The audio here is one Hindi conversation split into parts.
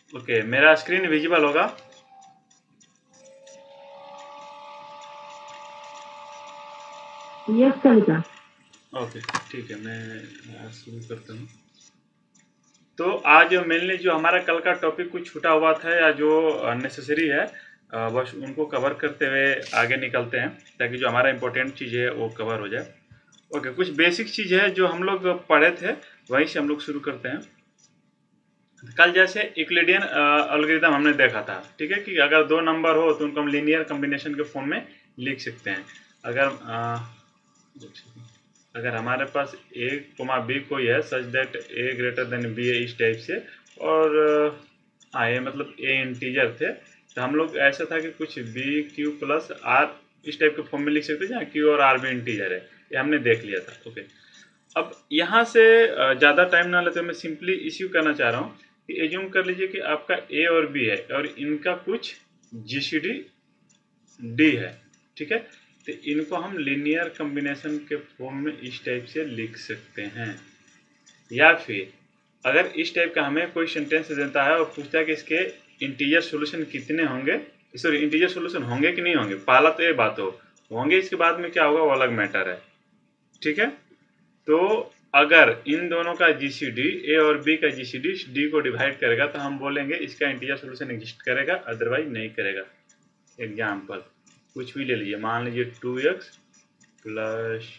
ओके, मेरा स्क्रीन विजिबल होगा? यस कविता। ओके, ठीक है, मैं शुरू करता हूँ। तो आज मेनली जो हमारा कल का टॉपिक कुछ छूटा हुआ था या जो नेसेसरी है, बस उनको कवर करते हुए आगे निकलते हैं ताकि जो हमारा इम्पोर्टेंट चीज़ है वो कवर हो जाए। ओके, कुछ बेसिक चीज़ है जो हम लोग पढ़े थे, वहीं से हम लोग शुरू करते हैं। कल जैसे यूक्लिडियन एल्गोरिथम हमने देखा था, ठीक है, कि अगर दो नंबर हो तो उनको हम लीनियर कॉम्बिनेशन के फॉर्म में लिख सकते हैं। अगर हमारे पास ए कोमा बी कोई है such that A greater than B है इस टाइप से, और हाँ ये मतलब ए इंटीजर थे, तो हम लोग ऐसा था कि कुछ बी क्यू प्लस आर इस टाइप के फॉर्म में लिख सकते हैं जहाँ क्यू और आर भी इंटीजर है। ये हमने देख लिया था। ओके, अब यहाँ से ज़्यादा टाइम ना लेते मैं सिंपली इश्यू करना चाह रहा हूँ कि एज्यूम कर लीजिए कि आपका ए और बी है और इनका कुछ जीसीडी डी है, ठीक है, तो इनको हम लीनियर कॉम्बिनेशन के फॉर्म में इस टाइप से लिख सकते हैं। या फिर अगर इस टाइप का हमें कोई सेंटेंस देता है और पूछता है कि इसके इंटीजर सॉल्यूशन कितने होंगे, सॉरी इंटीजर सॉल्यूशन होंगे कि नहीं होंगे, पहला तो ये बात होंगे, इसके बाद में क्या होगा वो अलग मैटर है, ठीक है। तो अगर इन दोनों का जीसीडी ए और बी का जीसीडी डी को डिवाइड करेगा तो हम बोलेंगे इसका इंटीजर सॉल्यूशन एग्जिस्ट करेगा, अदरवाइज नहीं करेगा। एग्जाम्पल कुछ भी ले लीजिए, मान लीजिए 2x plus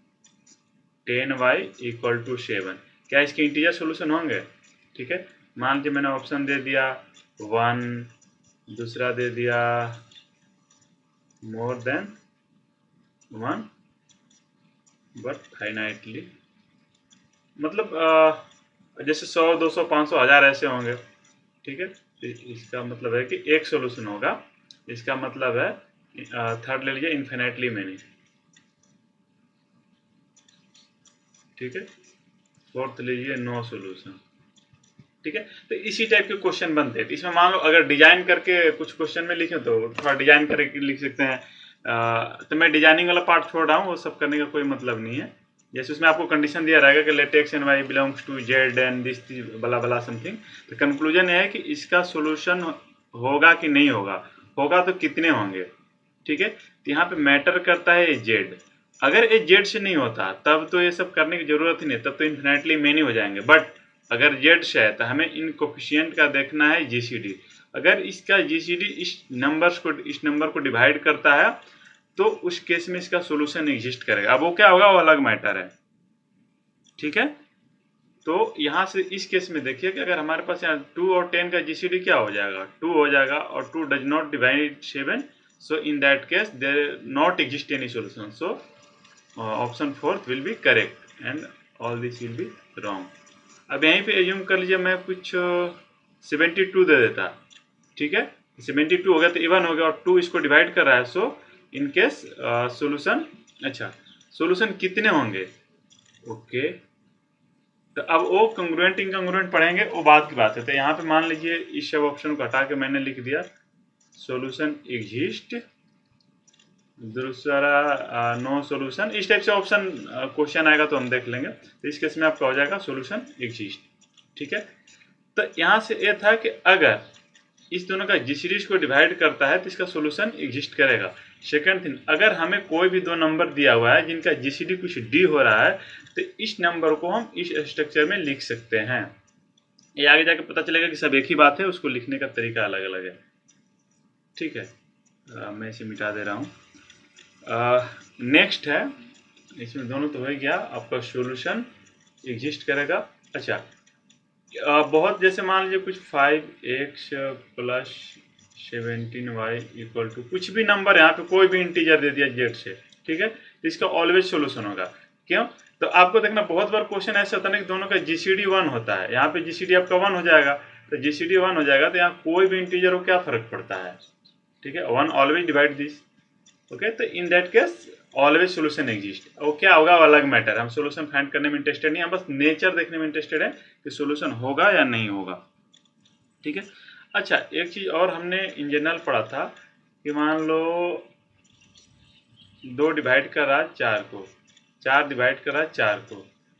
10y equal to 7, क्या इसके इंटीजर सॉल्यूशन होंगे? ठीक है, मान लीजिए मैंने ऑप्शन दे दिया 1, दूसरा दे दिया मोर देन 1 बट फाइनाइटली, मतलब जैसे 100, 200, 500, 1000 ऐसे होंगे, ठीक है। तो इसका मतलब है कि एक सॉल्यूशन होगा, इसका मतलब है थर्ड ले लीजिए इन्फिनेटली मैनी, ठीक है। फोर्थ लीजिए नो सॉल्यूशन, ठीक है। तो इसी टाइप के क्वेश्चन बनते हैं। इसमें मान लो अगर डिजाइन करके कुछ क्वेश्चन में लिखें तो थोड़ा डिजाइन करके लिख सकते हैं। तो मैं डिजाइनिंग वाला पार्ट छोड़ रहा हूँ, वो सब करने का कोई मतलब नहीं है। जैसे उसमें आपको कंडीशन दिया रहेगा कि let X and Y belongs to Z and this blah blah something, तो कंक्लूजन ये है कि इसका सोल्यूशन होगा कि नहीं होगा, होगा तो कितने होंगे, ठीक है। तो यहाँ पे मैटर करता है जेड, अगर ये जेड से नहीं होता तब तो ये सब करने की जरूरत ही नहीं, तब तो इन्फिनेटली मेनी हो जाएंगे। बट अगर जेड से है तो हमें इन कोफिशिएंट का देखना है जीसीडी, अगर इसका जीसीडी इस नंबर को डिवाइड करता है तो उस केस में इसका सोल्यूशन एग्जिस्ट करेगा। अब वो क्या होगा वो अलग मैटर है, ठीक है। तो यहाँ से इस केस में देखिए कि अगर हमारे पास यहाँ 2 और 10 का जीसीडी क्या हो जाएगा, 2 हो जाएगा, और 2 does not divide 7, so in that case there not exist any solution, so option 4 will be correct and all this will be wrong। अब यहीं पे एज्यूम कर लीजिए मैं कुछ 72 दे देता, ठीक है, 72 हो गया तो इवन हो गया और 2 इसको डिवाइड कर रहा है, सो इन केस सोल्यूशन, अच्छा सोल्यूशन कितने होंगे, ओके। तो अब वो कंग्रुएंट इनकंग्रुएंट पढ़ेंगे, वो बात की बात है। तो यहाँ पे मान लीजिए इस सब ऑप्शन को हटा के मैंने लिख दिया सोल्यूशन एग्जिस्ट, दूसरा नो सोल्यूशन, इस टाइप से ऑप्शन क्वेश्चन आएगा तो हम देख लेंगे। तो इस केस में आपका हो जाएगा सोल्यूशन एग्जिस्ट, ठीक है। तो यहाँ से ये था कि अगर इस दोनों का जीसीडी को डिवाइड करता है तो इसका सोल्यूशन एग्जिस्ट करेगा। सेकंड थिंग, अगर हमें कोई भी दो नंबर दिया हुआ है जिनका जीसीडी कुछ डी हो रहा है तो इस नंबर को हम इस स्ट्रक्चर में लिख सकते हैं। ये आगे जाके पता चलेगा कि सब एक ही बात है, उसको लिखने का तरीका अलग अलग है, ठीक है। मैं इसे मिटा दे रहा हूँ। नेक्स्ट है, इसमें दोनों तो हो गया, आपका सॉल्यूशन एग्जिस्ट करेगा। अच्छा, बहुत जैसे मान लीजिए कुछ 5x plus 17y equal to कुछ भी नंबर, यहाँ पे कोई भी इंटीजर दे दिया जेड से, ठीक है, तो इसका ऑलवेज सॉल्यूशन होगा। क्यों? तो आपको देखना बहुत बार क्वेश्चन ऐसा होता है ना कि दोनों का जीसीडी 1 होता है, यहाँ पे जीसीडी आपका 1 हो जाएगा, तो जीसीडी 1 हो जाएगा तो यहाँ कोई भी इंटीजर हो क्या फर्क पड़ता है, ठीक है, 1 ऑलवेज डिवाइड दिस, ओके। तो in that case always solution exist. वो क्या होगा वो अलग मैटर, हम सोल्यूशन फाइंड करने में इंटरेस्टेड नहीं, हम बस नेचर देखने में इंटरेस्टेड है कि सोल्यूशन होगा या नहीं होगा, ठीक है। अच्छा, एक चीज और हमने इन जनरल पढ़ा था कि मान लो 2 डिवाइड कर रहा है 4 को, 4 डिवाइड कर रहा है 4 को,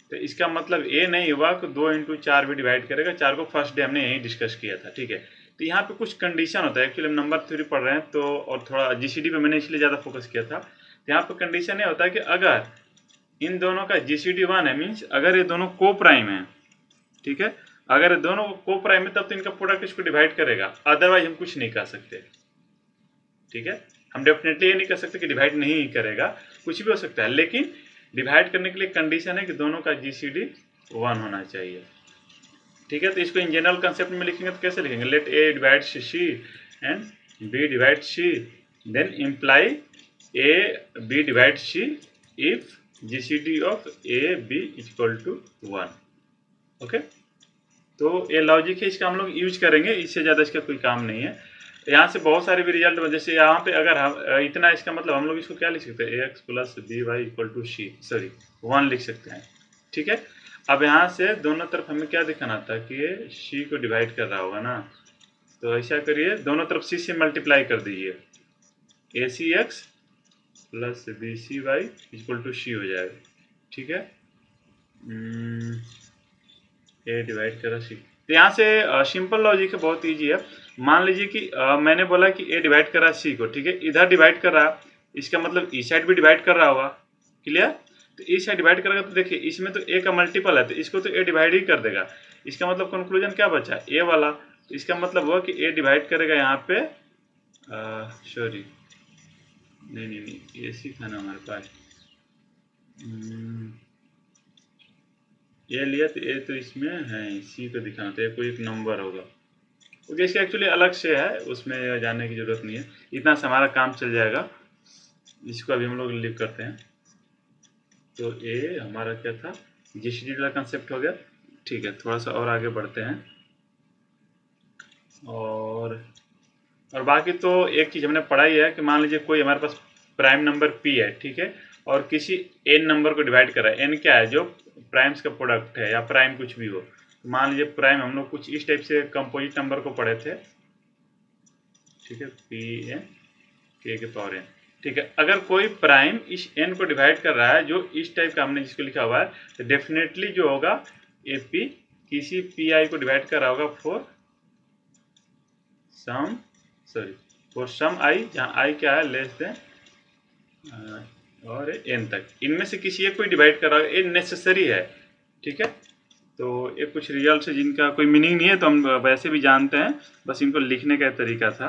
तो इसका मतलब ये नहीं हुआ कि 2 × 4 भी डिवाइड करेगा। 4 को फर्स्ट डे हमने यही डिस्कस किया था, ठीक है। तो यहाँ पे कुछ कंडीशन होता है, एक्चुअली हम नंबर थ्योरी पढ़ रहे हैं तो, और थोड़ा जीसीडी पे मैंने इसलिए ज़्यादा फोकस किया था। तो यहाँ पे कंडीशन ये होता है कि अगर इन दोनों का जीसीडी 1 है, मीन्स अगर ये दोनों को प्राइम है, ठीक है, अगर ये दोनों को प्राइम है तब तो इनका प्रोडक्ट इसको डिवाइड करेगा, अदरवाइज हम कुछ नहीं कर सकते, ठीक है। हम डेफिनेटली ये नहीं कर सकते कि डिवाइड नहीं करेगा, कुछ भी हो सकता है, लेकिन डिवाइड करने के लिए कंडीशन है कि दोनों का जीसीडी 1 होना चाहिए, ठीक है। तो इसको इन जनरल कंसेप्ट में लिखेंगे तो कैसे लिखेंगे, let A divides C and B divides C, then imply A B divides C if GCD of A B equal to 1, okay. तो ये लॉजिक है, इसका हम लोग यूज करेंगे, इससे ज़्यादा इसका कोई काम नहीं है। यहाँ से बहुत सारे भी रिजल्ट, जैसे यहाँ पे अगर हम इतना, इसका मतलब हम लोग इसको क्या लिख सकते हैं, ax plus B Y equal to C, sorry 1 लिख सकते हैं, ठीक है। अब यहाँ से दोनों तरफ हमें क्या दिखाना था कि ये सी को डिवाइड कर रहा होगा ना, तो ऐसा करिए, दोनों तरफ सी से मल्टीप्लाई कर दीजिए, A C X plus B C Y equal to C हो जाएगा, ठीक है। ए डिवाइड करा सी, तो यहाँ से सिंपल लॉजिक है, बहुत इजी है। मान लीजिए कि मैंने बोला कि ए डिवाइड कर रहा है सी को, ठीक है, इधर डिवाइड कर रहा, इसका मतलब ई साइड भी डिवाइड कर रहा होगा, क्लियर। तो ई साइड डिवाइड करेगा तो देखिए इसमें तो ए का मल्टीपल है, तो इसको तो ए डिवाइड ही कर देगा। इसका मतलब कंक्लूजन क्या बचा, ए वाला। तो इसका मतलब हुआ कि ए डिवाइड करेगा यहाँ पे, सॉरी नहीं ए सी था ना हमारे पास, ये लिया तो ए तो इसमें है, सी को दिखाना तो कोई एक नंबर होगा, ओके। इसका एक्चुअली अलग से है, उसमें जानने की जरूरत नहीं है, इतना से हमारा काम चल जाएगा। इसको अभी हम लोग लिख करते हैं। तो ए हमारा क्या था, जीसीडी का कंसेप्ट हो गया, ठीक है। थोड़ा सा और आगे बढ़ते हैं, और बाकी तो एक चीज़ हमने पढ़ाई है कि मान लीजिए कोई हमारे पास प्राइम नंबर p है, ठीक है, और किसी n नंबर को डिवाइड कर रहा है, n क्या है, जो प्राइम्स का प्रोडक्ट है या प्राइम कुछ भी हो। तो मान लीजिए प्राइम हम लोग कुछ इस टाइप से कंपोजिट नंबर को पढ़े थे, ठीक है, p n k के पावर n, ठीक है। अगर कोई प्राइम इस n को डिवाइड कर रहा है जो इस टाइप का हमने जिसको लिखा हुआ है, तो डेफिनेटली जो होगा ap किसी pi को डिवाइड कर रहा होगा फॉर सम i, जहाँ i क्या है लेस देन और n तक, इनमें से किसी एक को डिवाइड कर रहा है, ये नेसेसरी है, ठीक है। तो ये कुछ रिजल्ट है जिनका कोई मीनिंग नहीं है, तो हम वैसे भी जानते हैं, बस इनको लिखने का तरीका था,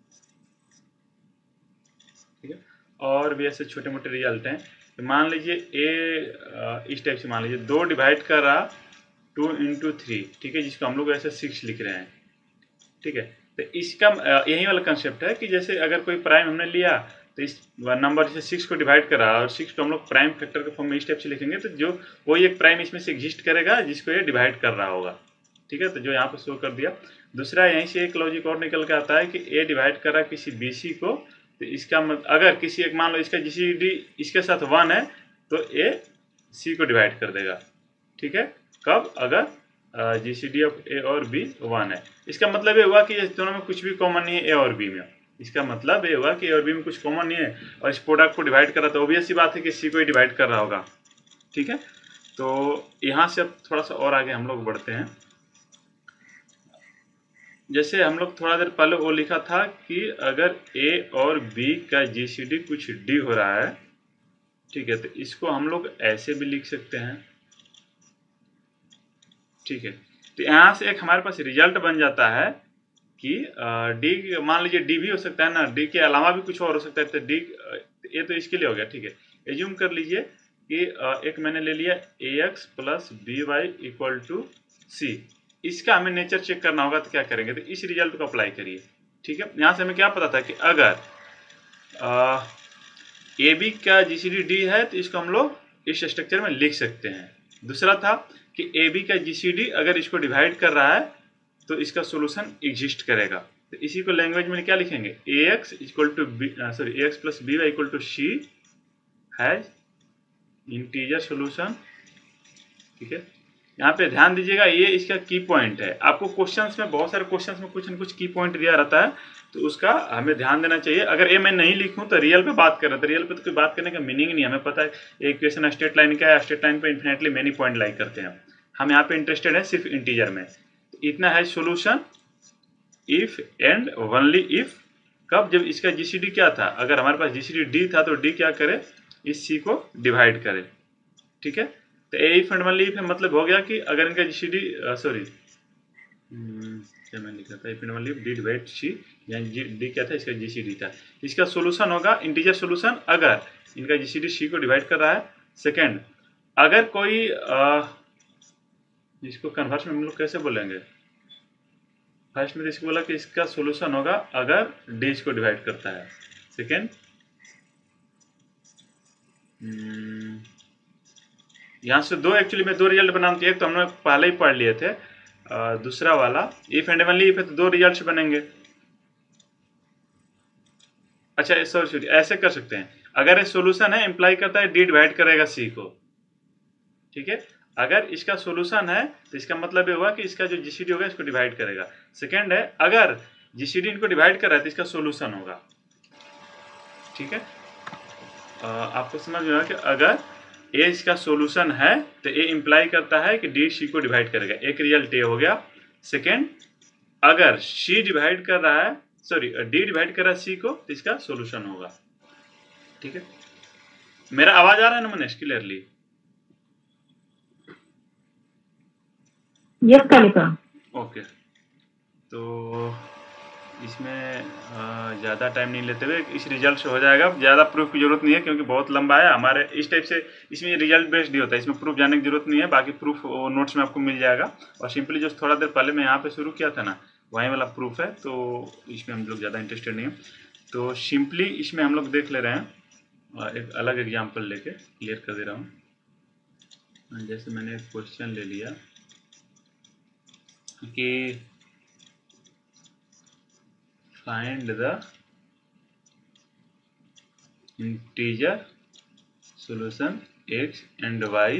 ठीक है। और भी ऐसे छोटे मोटे रिजल्ट हैं। तो मान लीजिए ए इस टाइप से, मान लीजिए 2 डिवाइड कर रहा 2 × 3, ठीक है, जिसको हम लोग ऐसे 6 लिख रहे हैं, ठीक है। तो इसका यही वाला कंसेप्ट है कि जैसे अगर कोई प्राइम हमने लिया, तो इस नंबर जैसे 6 को डिवाइड करा और 6 को हम लोग प्राइम फैक्टर के फॉर्म में इस टाइप से लिखेंगे, तो जो कोई एक प्राइम इसमें से एग्जिस्ट करेगा जिसको ये डिवाइड कर रहा होगा, ठीक है। तो जो यहाँ पे शो कर दिया। दूसरा यहीं से एक लॉजिक और निकल के आता है कि ए डिवाइड कर रहा किसी बी सी को, तो इसका मतलब अगर किसी एक, मान लो इसका जीसीडी इसके साथ 1 है, तो ए सी को डिवाइड कर देगा, ठीक है। कब, अगर जीसीडी ऑफ ए और बी 1 है। इसका मतलब ये हुआ कि इस दोनों में कुछ भी कॉमन नहीं है ए और बी में, इसका मतलब ये हुआ कि ए और बी में कुछ कॉमन नहीं है, और इस प्रोडक्ट को डिवाइड कर रहा, तो ऑब्वियस सी बात है कि सी को ही डिवाइड कर रहा होगा, ठीक है। तो यहाँ से अब थोड़ा सा और आगे हम लोग बढ़ते हैं। जैसे हम लोग थोड़ा देर पहले वो लिखा था कि अगर ए और बी का जीसीडी कुछ डी हो रहा है, ठीक है, तो इसको हम लोग ऐसे भी लिख सकते हैं, ठीक है। तो यहाँ से एक हमारे पास रिजल्ट बन जाता है कि डी, मान लीजिए डी भी हो सकता है ना, डी के अलावा भी कुछ और हो सकता है, तो डी, ये तो इसके लिए हो गया, ठीक है। एज्यूम कर लीजिए कि एक मैंने ले लिया ax plus B Y equal to C, इसका हमें नेचर चेक करना होगा, तो क्या करेंगे, तो इस रिजल्ट को अप्लाई करिए, ठीक है। यहाँ से हमें क्या पता था कि अगर ए बी का जीसीडी डी है, तो इसको हम लोग इस स्ट्रक्चर में लिख सकते हैं। दूसरा था कि ए बी का जीसीडी अगर इसको डिवाइड कर रहा है, तो इसका सोल्यूशन एग्जिस्ट करेगा, तो इसी को लैंग्वेज में क्या लिखेंगे, ax equal to B, sorry ax plus B Y equal to C has integer solution, ठीक है। यहाँ पे ध्यान दीजिएगा, ये इसका की पॉइंट है। आपको क्वेश्चंस में, बहुत सारे क्वेश्चंस में कुछ न कुछ की पॉइंट दिया रहता है, तो उसका हमें ध्यान देना चाहिए। अगर ये मैं नहीं लिखूं तो रियल पे बात कर रहे हैं, तो रियल पे तो कोई बात करने का मीनिंग नहीं है। हमें पता है इक्वेशन स्ट्रेट लाइन क्या है, स्ट्रेट लाइन पे इन्फिनेटली मेनी पॉइंट लाई करते हैं। हम यहाँ पे इंटरेस्टेड है सिर्फ इंटीजर में। तो इतना है solution if and only if. कब? जब इसका जीसीडी क्या था, अगर हमारे पास जीसीडी डी था तो डी क्या करे, इस सी को डिवाइड करे। ठीक है, तो इफ एंड ओनली इफ मतलब हो गया कि अगर इनका जीसीडी सॉरी क्या मैं लिखा था, if and only if D divide C, यानी डी क्या था, इसका जीसीडी था। इसका सोल्यूशन होगा इंटीजर सोल्यूशन अगर इनका जीसीडी सी को डिवाइड कर रहा है। सेकेंड, अगर कोई इसको कन्वर्स में हम लोग कैसे बोलेंगे, फर्स्ट में इसको बोला कि इसका सोल्यूशन होगा अगर डी इसको डिवाइड करता है। सेकेंड, यहाँ से दो, एक्चुअली में दो रिजल्ट बनाते हैं। एक तो हम लोग पहले ही पढ़ लिए थे, दूसरा वाला इफ एंड ओनली इफ है तो दो रिजल्ट बनेंगे। अच्छा सॉरी, ऐसे कर सकते हैं, अगर ये सोल्यूशन है इंप्लाई करता है डी डिवाइड करेगा सी को। ठीक है, अगर इसका सोल्यूशन है तो इसका मतलब ये हुआ कि इसका जो जीसीडी होगा इसको डिवाइड करेगा। सेकेंड है, अगर जीसीडी इनको डिवाइड कर रहा है तो इसका सोल्यूशन होगा। ठीक है, आपको समझ में आया कि अगर ए इसका सोल्यूशन है तो ए इंप्लाई करता है कि डी सी को डिवाइड करेगा। एक रिजल्ट ए हो गया। सेकेंड, अगर सी डिवाइड कर रहा है, सॉरी डी डिवाइड कर रहा है सी को, तो इसका सोल्यूशन होगा। ठीक है, मेरा आवाज आ रहा है ना Manish clearly? Yes Kalika. Okay, तो इसमें ज़्यादा टाइम नहीं लेते हुए इस रिजल्ट से हो जाएगा। ज़्यादा प्रूफ की जरूरत नहीं है क्योंकि बहुत लंबा है हमारे इस टाइप से। इसमें रिजल्ट बेस्ड नहीं होता है, इसमें प्रूफ जाने की जरूरत नहीं है। बाकी प्रूफ नोट्स में आपको मिल जाएगा। और सिंपली जो थोड़ा देर पहले मैं यहाँ पे शुरू किया था ना, वहीं वाला प्रूफ है, तो इसमें हम लोग ज़्यादा इंटरेस्टेड नहीं है। तो सिंपली इसमें हम लोग देख ले रहे हैं, एक अलग एग्जाम्पल लेके क्लियर कर दे रहा हूँ। जैसे मैंने एक क्वेश्चन ले लिया कि find the integer solution x and y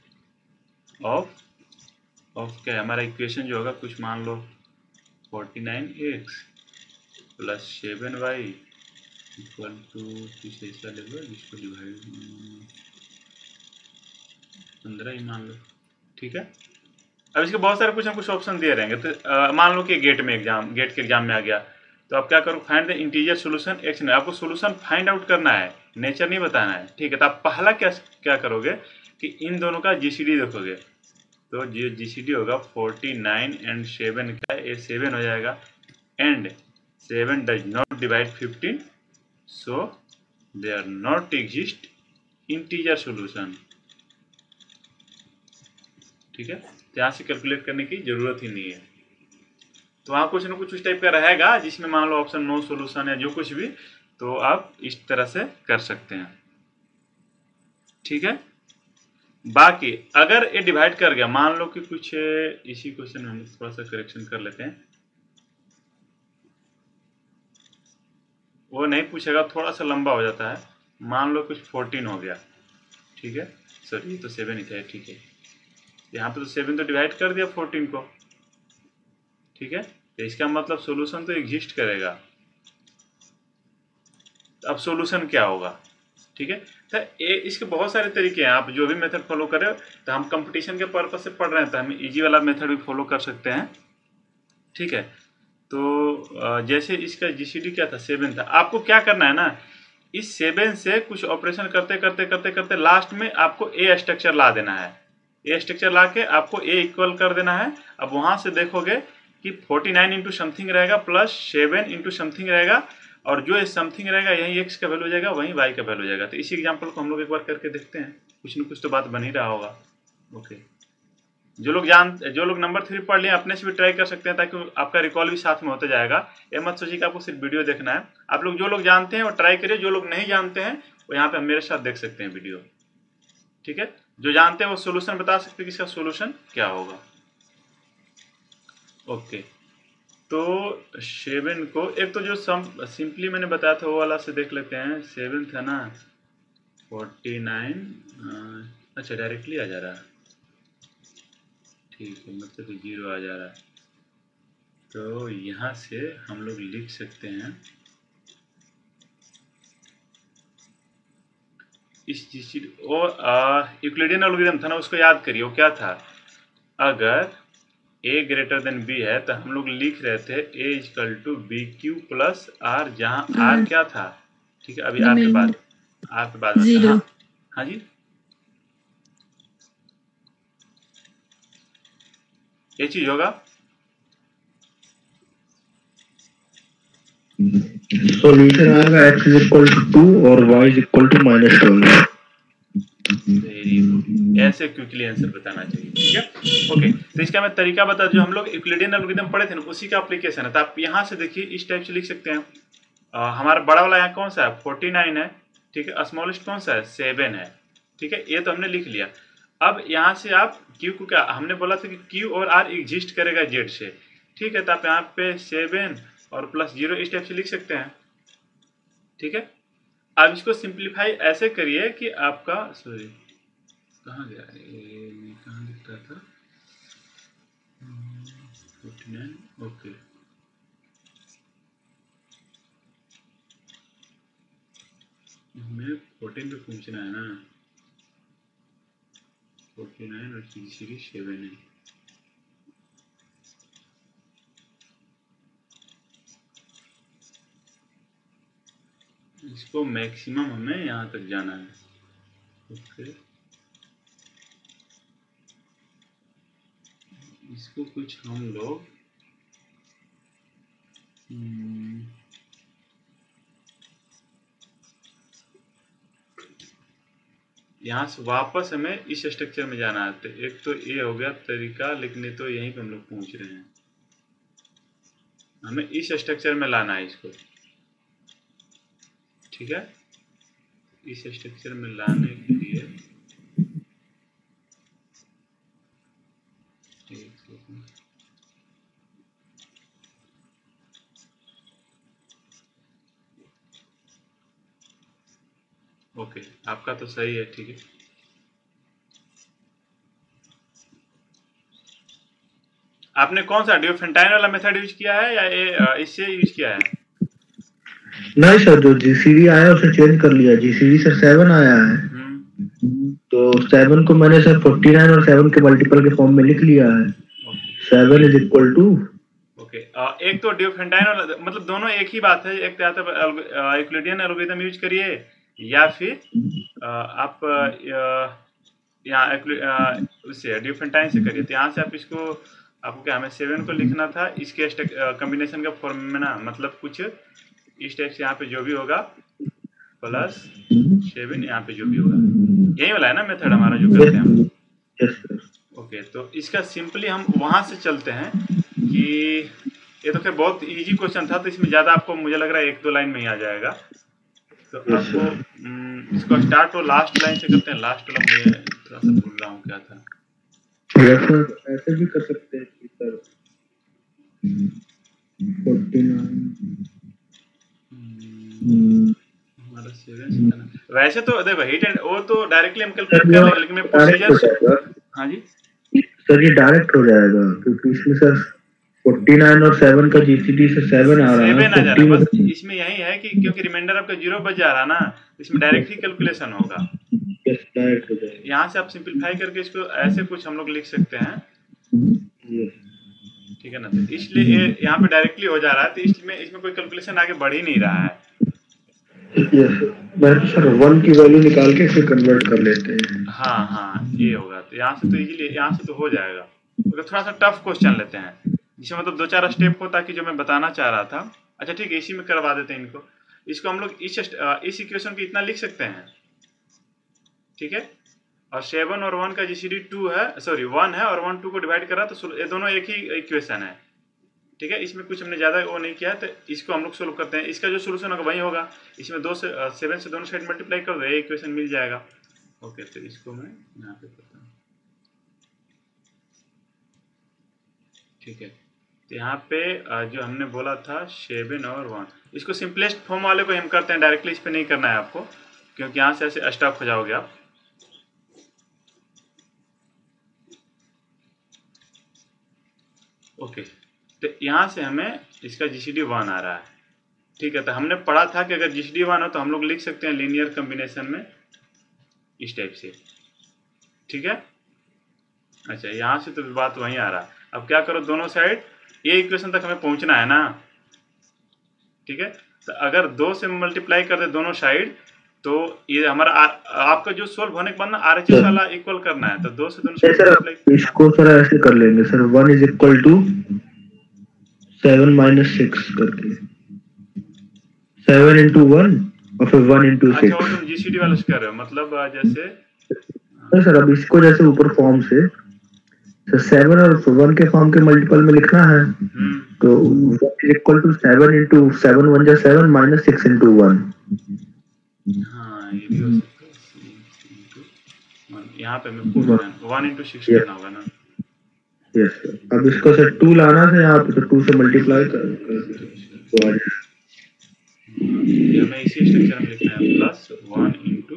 of क्या है हमारा इक्वेशन जो होगा, कुछ मान लो 49x plus 7y equal to कुछ ऐसा लेगा जिसको डिवाइड 15 ही मान लो। ठीक है, अब इसके बहुत सारे कुछ ऑप्शन दिए रहेंगे। तो मान लो कि गेट के एग्जाम में आ गया, तो आप क्या करो, find the integer solution x. नहीं, आपको सोल्यूशन फाइंड आउट करना है, नेचर नहीं बताना है। ठीक है, तो आप पहला क्या करोगे कि इन दोनों का जीसीडी देखोगे। तो जो जीसीडी होगा 49 एंड 7 का, ये 7 हो जाएगा। And 7 does not divide 15, so they are not exist integer solution. ठीक है, तो यहाँ से कैलकुलेट करने की जरूरत ही नहीं है। तो वहाँ कुछ ना कुछ उस टाइप का रहेगा जिसमें मान लो ऑप्शन नो सोल्यूशन है, जो कुछ भी, तो आप इस तरह से कर सकते हैं। ठीक है, बाकी अगर ये डिवाइड कर गया, मान लो कि कुछ इसी क्वेश्चन में हम थोड़ा सा करेक्शन कर लेते हैं, वो नहीं पूछेगा, थोड़ा सा लंबा हो जाता है। मान लो कुछ 14 हो गया। ठीक है, सॉरी ये तो 7 ही था। ठीक है, यहाँ पे तो 7 तो डिवाइड कर दिया 14 को। ठीक है, तो इसका मतलब सॉल्यूशन तो एग्जिस्ट करेगा। अब सॉल्यूशन क्या होगा? ठीक है, तो इसके बहुत सारे तरीके हैं। आप जो भी मेथड फॉलो करें, तो हम कंपटीशन के पर्पज से पढ़ रहे हैं तो हम इजी वाला मेथड भी फॉलो कर सकते हैं। ठीक है, तो जैसे इसका जीसीडी क्या था, 7 था। आपको क्या करना है ना, इस 7 से कुछ ऑपरेशन करते करते करते करते लास्ट में आपको ए स्ट्रक्चर ला देना है। ए स्ट्रक्चर ला के आपको ए इक्वल कर देना है। अब वहां से देखोगे कि 49 इंटू समथिंग रहेगा प्लस 7 इंटू समथिंग रहेगा, और जो समथिंग रहेगा यही एक्स का वैल्यू हो जाएगा, वहीं वाई का वैल्यू हो जाएगा। तो इसी एग्जांपल को हम लोग एक बार करके देखते हैं, कुछ न कुछ तो बात बन ही रहा होगा। ओके, जो लोग नंबर 3 पढ़ लिए अपने से भी ट्राई कर सकते हैं, ताकि आपका रिकॉल भी साथ में होता जाएगा। ये मत सोचिए कि आपको सिर्फ वीडियो देखना है। आप लोग जो लोग जानते हैं वो ट्राई करिए, जो लोग नहीं जानते हैं वो यहाँ पे मेरे साथ देख सकते हैं वीडियो। ठीक है, जो जानते हैं वो सोल्यूशन बता सकते हैं कि इसका सोल्यूशन क्या होगा। ओके, तो 7 को एक तो जो सिंपली मैंने बताया था वो वाला से देख लेते हैं। 7 था ना 49, अच्छा डायरेक्टली आ जा रहा है। ठीक है, मतलब 0 आ जा रहा है। तो यहाँ से हम लोग लिख सकते हैं इस चीज और यूक्लिडियन एल्गोरिथम था ना, उसको याद करिए वो क्या था। अगर a ग्रेटर देन b है तो हम लोग लिख रहे थे a equal to b Q plus r, जहाँ r क्या था। ठीक है, अभी r के बाद में हाँ हाँ जी, ये चीज होगा। सॉल्यूशन आएगा x इज इक्वल टू 2 और y is equal to -12। Very good, ऐसे क्विकली आंसर बताना चाहिए। ठीक है, ओके। तो इसका मैं तरीका बता, जो हम लोग यूक्लिडियन एल्गोरिथम पढ़े थे ना, उसी का एप्लीकेशन है। तो आप यहाँ से देखिए इस टाइप से लिख सकते हैं। हमारा बड़ा वाला यहाँ कौन सा है, 49 है। ठीक है, स्मॉलेस्ट कौन सा है, 7 है। ठीक है, ये तो हमने लिख लिया। अब यहाँ से आप Q को क्या, हमने बोला था कि Q और R एग्जिस्ट करेगा Z से। ठीक है, तो आप यहाँ पे 7 और प्लस 0 इस टाइप से लिख सकते हैं। ठीक है, अब इसको सिंप्लीफाई ऐसे करिए कि आपका, सॉरी कहाँ गया, कहाँ लिख रहा था, 49, ओके। हमें 14 पे पहुँचना है ना, 49 और GCD 7 है। इसको मैक्सिमम हमें यहाँ तक जाना है। ओके, इसको कुछ हम लोग यहाँ से वापस हमें इस स्ट्रक्चर में जाना है। तो एक तो ये हो गया तरीका, लेकिन ये तो यहीं पे हम लोग पहुँच रहे हैं। हमें इस स्ट्रक्चर में लाना है इसको। ठीक है, इस स्ट्रक्चर में लाने के लिए ओके, आपका तो सही है। ठीक है, आपने कौन सा डिओफेंटाइन वाला मेथड यूज किया है या इससे यूज किया है? नहीं सर, जो जीसीडी आया उसे चेंज कर लिया। जीसीडी से 7 आया है, तो 7 को मैंने सर 49 और 7 के मल्टीपल के फॉर्म में लिख लिया है। 7 इज इक्वल टू, ओके। एक तो डिओफेंटाइन वाला, मतलब दोनों एक ही बात है। एक तो यूक्लिडियन एल्गोरिथम यूज करिए, या फिर आप यहाँ उससे डिओफेंटाइन से करिए। तो यहाँ से आप इसको, आपको क्या, हमें 7 को लिखना था इसके कॉम्बिनेशन का फॉर्म में ना, मतलब कुछ इस टाइप से यहाँ पे जो भी होगा प्लस 7 यहाँ पे जो भी होगा, यही वाला है ना मेथड हमारा जो करते हैं हम। ओके, तो इसका सिंपली हम वहां से चलते हैं कि ये तो खैर बहुत इजी क्वेश्चन था, तो इसमें ज़्यादा आपको मुझे लग रहा है 1-2 लाइन में ही आ जाएगा। तो आपको इसको स्टार्ट और लास्ट लाइन से करते हैं। लास्ट वाला मुझे थोड़ा सा भूल रहा हूँ क्या था। ऐसे भी कर सकते हैं कि सर 49 हमारा 7 से था ना। वैसे तो देखो हिट एंड वो तो डायरेक्टली हम कैलकुलेट कर लेंगे, लेकिन मैं प्रोसीजर, हाँ जी सर ये डायरेक्ट हो जाएगा, क्योंकि इसमें सर 49 और 7 का जीसीडी से 7 आ रहा है। 7 आ जा रहा है, बस इसमें यही है कि क्योंकि रिमाइंडर आपका 0 बच जा रहा है ना, इसमें डायरेक्ट ही कैलकुलेशन होगा। डायरेक्ट हो जाएगा। यहाँ से आप सिंपलीफाई करके इसको ऐसे कुछ हम लोग लिख सकते हैं। ठीक है ना, तो इसलिए यहाँ पे डायरेक्टली हो जा रहा है, तो इसमें कोई कैलकुलेशन आगे बढ़ ही नहीं रहा है। सर 1 की वैल्यू निकाल के इसे कन्वर्ट कर लेते हैं। हाँ हाँ, ये होगा। तो यहाँ से तो इजीली, यहाँ से तो हो जाएगा। तो थोड़ा सा टफ क्वेश्चन लेते हैं, जिसमें मतलब 2-4 स्टेप हो, ताकि जो मैं बताना चाह रहा था। अच्छा ठीक है, इसी में करवा देते हैं इनको। इसको हम लोग इस इक्वेशन को इतना लिख सकते हैं। ठीक है, और 7 और 1 का जीसीडी 2 है, सॉरी 1 है, और 1 2 को डिवाइड करा तो ये दोनों एक ही इक्वेशन है। ठीक है, इसमें कुछ हमने ज़्यादा वो नहीं किया। तो इसको हम लोग सोल्व करते हैं। इसका जो सोल्यूशन होगा वही होगा। इसमें 7 से दोनों साइड मल्टीप्लाई कर दो, ये इक्वेशन मिल जाएगा। ओके, तो इसको मैं यहाँ पे करता हूँ। ठीक है, तो यहाँ पे जो हमने बोला था 7 और 1, इसको सिंपलेस्ट फॉर्म वाले को हम करते हैं डायरेक्टली। इस पर नहीं करना है आपको, क्योंकि यहाँ से ऐसे स्टक हो जाओगे आप। ओके, तो यहाँ से हमें इसका जीसीडी 1 आ रहा है। ठीक है, तो हमने पढ़ा था कि अगर जीसीडी 1 हो तो हम लोग लिख सकते हैं लीनियर कॉम्बिनेशन में इस टाइप से। ठीक है, अच्छा यहाँ से तो बात वहीं आ रहा है। अब क्या करो, दोनों साइड ये इक्वेशन तक हमें पहुंचना है ना। ठीक है, तो अगर 2 से मल्टीप्लाई कर दे दोनों साइड तो ये हमारा आपका जो सोल्व होने के बाद ना आरएचएस वाला इक्वल करना है, तो 2 से दोनों साइड मल्टीप्लाई। इसको सर ऐसे कर लेंगे sir, 1 is equal to 7 minus 6 करके, 7 into 1 और फिर 1 into 6। अच्छा, वो तुम जीसीडी वाला से कर रहे हो, मतलब जैसे सर अब इसको जैसे ऊपर फॉर्म से 7 और 1 के फॉर्म के मल्टीपल में लिखना है, तो 1 is equal to 7 into 7 1 जा 7 minus 6 into 1। हाँ, ये भी हो सकता है। यहाँ पे हमें पूछना है 1 into 6 करना होगा ना। यस सर, अब इसको सर 2 लाना है यहाँ पे, तो 2 से मल्टीप्लाई कर ये हमें इसी स्ट्रक्चर में लिखना है, प्लस 1 into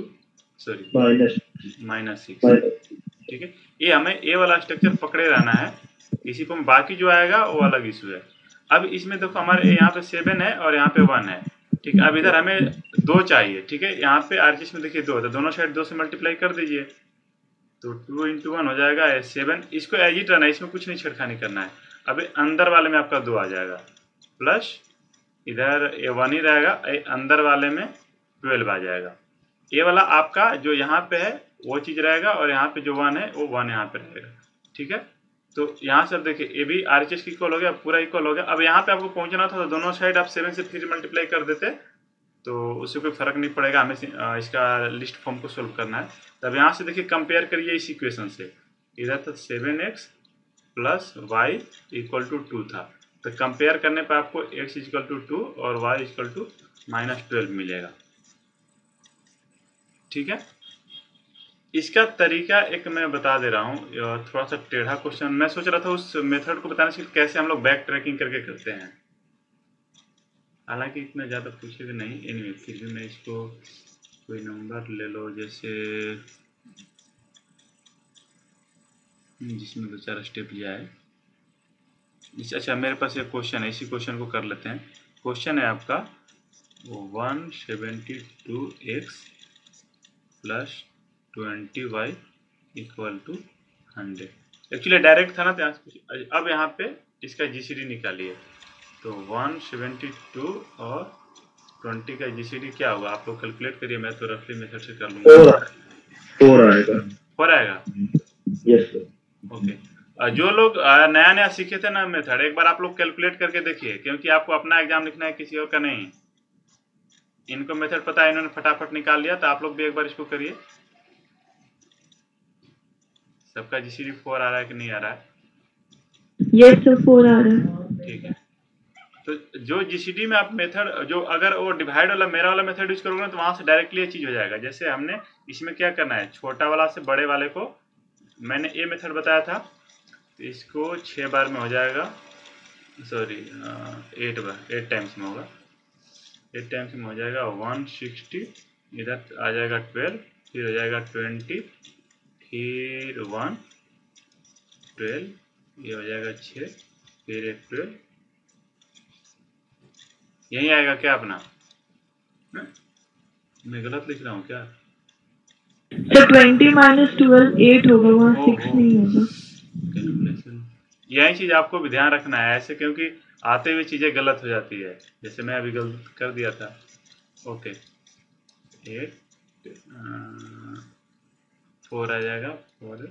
माइनस 6। ठीक है, ये हमें ए वाला स्ट्रक्चर पकड़े रहना है, इसी को बाकी जो आएगा वो अलग इशू है। अब इसमें देखो हमारे यहाँ पे 7 है और यहाँ पे 1 है। ठीक है, अब इधर हमें 2 चाहिए। ठीक है, यहाँ पे आरएचएस में देखिए 2 है, तो दोनों साइड 2 से मल्टीप्लाई कर दीजिए, तो 2 into 1 हो जाएगा 7। इसको एज इट रहना है, इसमें कुछ नहीं छेड़खानी करना है। अब अंदर वाले में आपका 2 आ जाएगा, प्लस इधर ये 1 ही रहेगा, अंदर वाले में 12 आ जाएगा। ये वाला आपका जो यहाँ पे है वो चीज़ रहेगा, और यहाँ पे जो 1 है वो 1 यहाँ पे रहेगा। ठीक है, तो यहाँ से देखिए ये भी आरएचएस की इक्वल हो गया, पूरा इक्वल हो गया। अब यहाँ पे आपको पहुँचना था, तो दोनों साइड आप 7 से फिर मल्टीप्लाई कर देते तो उससे कोई फर्क नहीं पड़ेगा। हमें इसका लिस्ट फॉर्म को सोल्व करना है। तब यहाँ से देखिए कंपेयर करिए इस इक्वेशन से, इधर था 7x plus Y equal to 2 था, तो कंपेयर करने पर आपको x इक्वल टू 2 और y इक्वल टू -12 मिलेगा। ठीक है, इसका तरीका एक मैं बता दे रहा हूँ, थोड़ा सा टेढ़ा क्वेश्चन। मैं सोच रहा था उस मेथड को बताने से कैसे हम लोग बैक ट्रैकिंग करके करते हैं, हालांकि इतना ज़्यादा पूछेगा नहीं। एनीवे फिर भी मैं इसको कोई नंबर ले लो, जैसे जिसमें 2-4 स्टेप जाए। अच्छा, मेरे पास एक क्वेश्चन है, इसी क्वेश्चन को कर लेते हैं। क्वेश्चन है आपका 172x plus 20y equal to 100। Actually direct था ना, तो अब यहाँ पे इसका जीसीडी निकालिए, तो 172 और 20 का जीसीडी क्या होगा, आप लोग कैलकुलेट करिए, मैं तो रफली मेथड से कर लूँगा। 4 आएगा। 4 आएगा, यस सर। ओके, जो लोग नया नया सीखे थे ना मेथड, एक बार आप लोग कैलकुलेट करके देखिए, क्योंकि आपको अपना एग्जाम लिखना है, किसी और का नहीं। इनको मेथड पता है, इन्होंने फटाफट निकाल लिया, तो आप लोग भी एक बार इसको करिए। सबका जीसीडी 4 आ रहा है कि नहीं आ रहा है? यस सर, 4 आ रहा है। ठीक है, तो जो जीसीडी में आप मेथड, जो अगर वो डिवाइड वाला मेरा वाला मेथड यूज करोगे ना, तो वहां से डायरेक्टली ये चीज हो जाएगा। जैसे हमने इसमें क्या करना है, छोटा वाला से बड़े वाले को, मैंने ये मेथड बताया था, तो इसको 6 बार में हो जाएगा, सॉरी 8 टाइम्स में होगा, 8 टाइम्स में हो जाएगा 160, इधर आ जाएगा 12, फिर हो जाएगा 20, फिर 1 12, ये हो जाएगा 6, फिर एक 12, यही आएगा क्या अपना? मैं गलत लिख रहा हूँ क्या? सर 20 माइनस 12 8 होगा, वहाँ 6 नहीं होगा। यही चीज आपको भी ध्यान रखना है ऐसे, क्योंकि आते हुए चीजें गलत हो जाती है, जैसे मैं अभी गलत कर दिया था। ओके, 8 4 आ जाएगा 4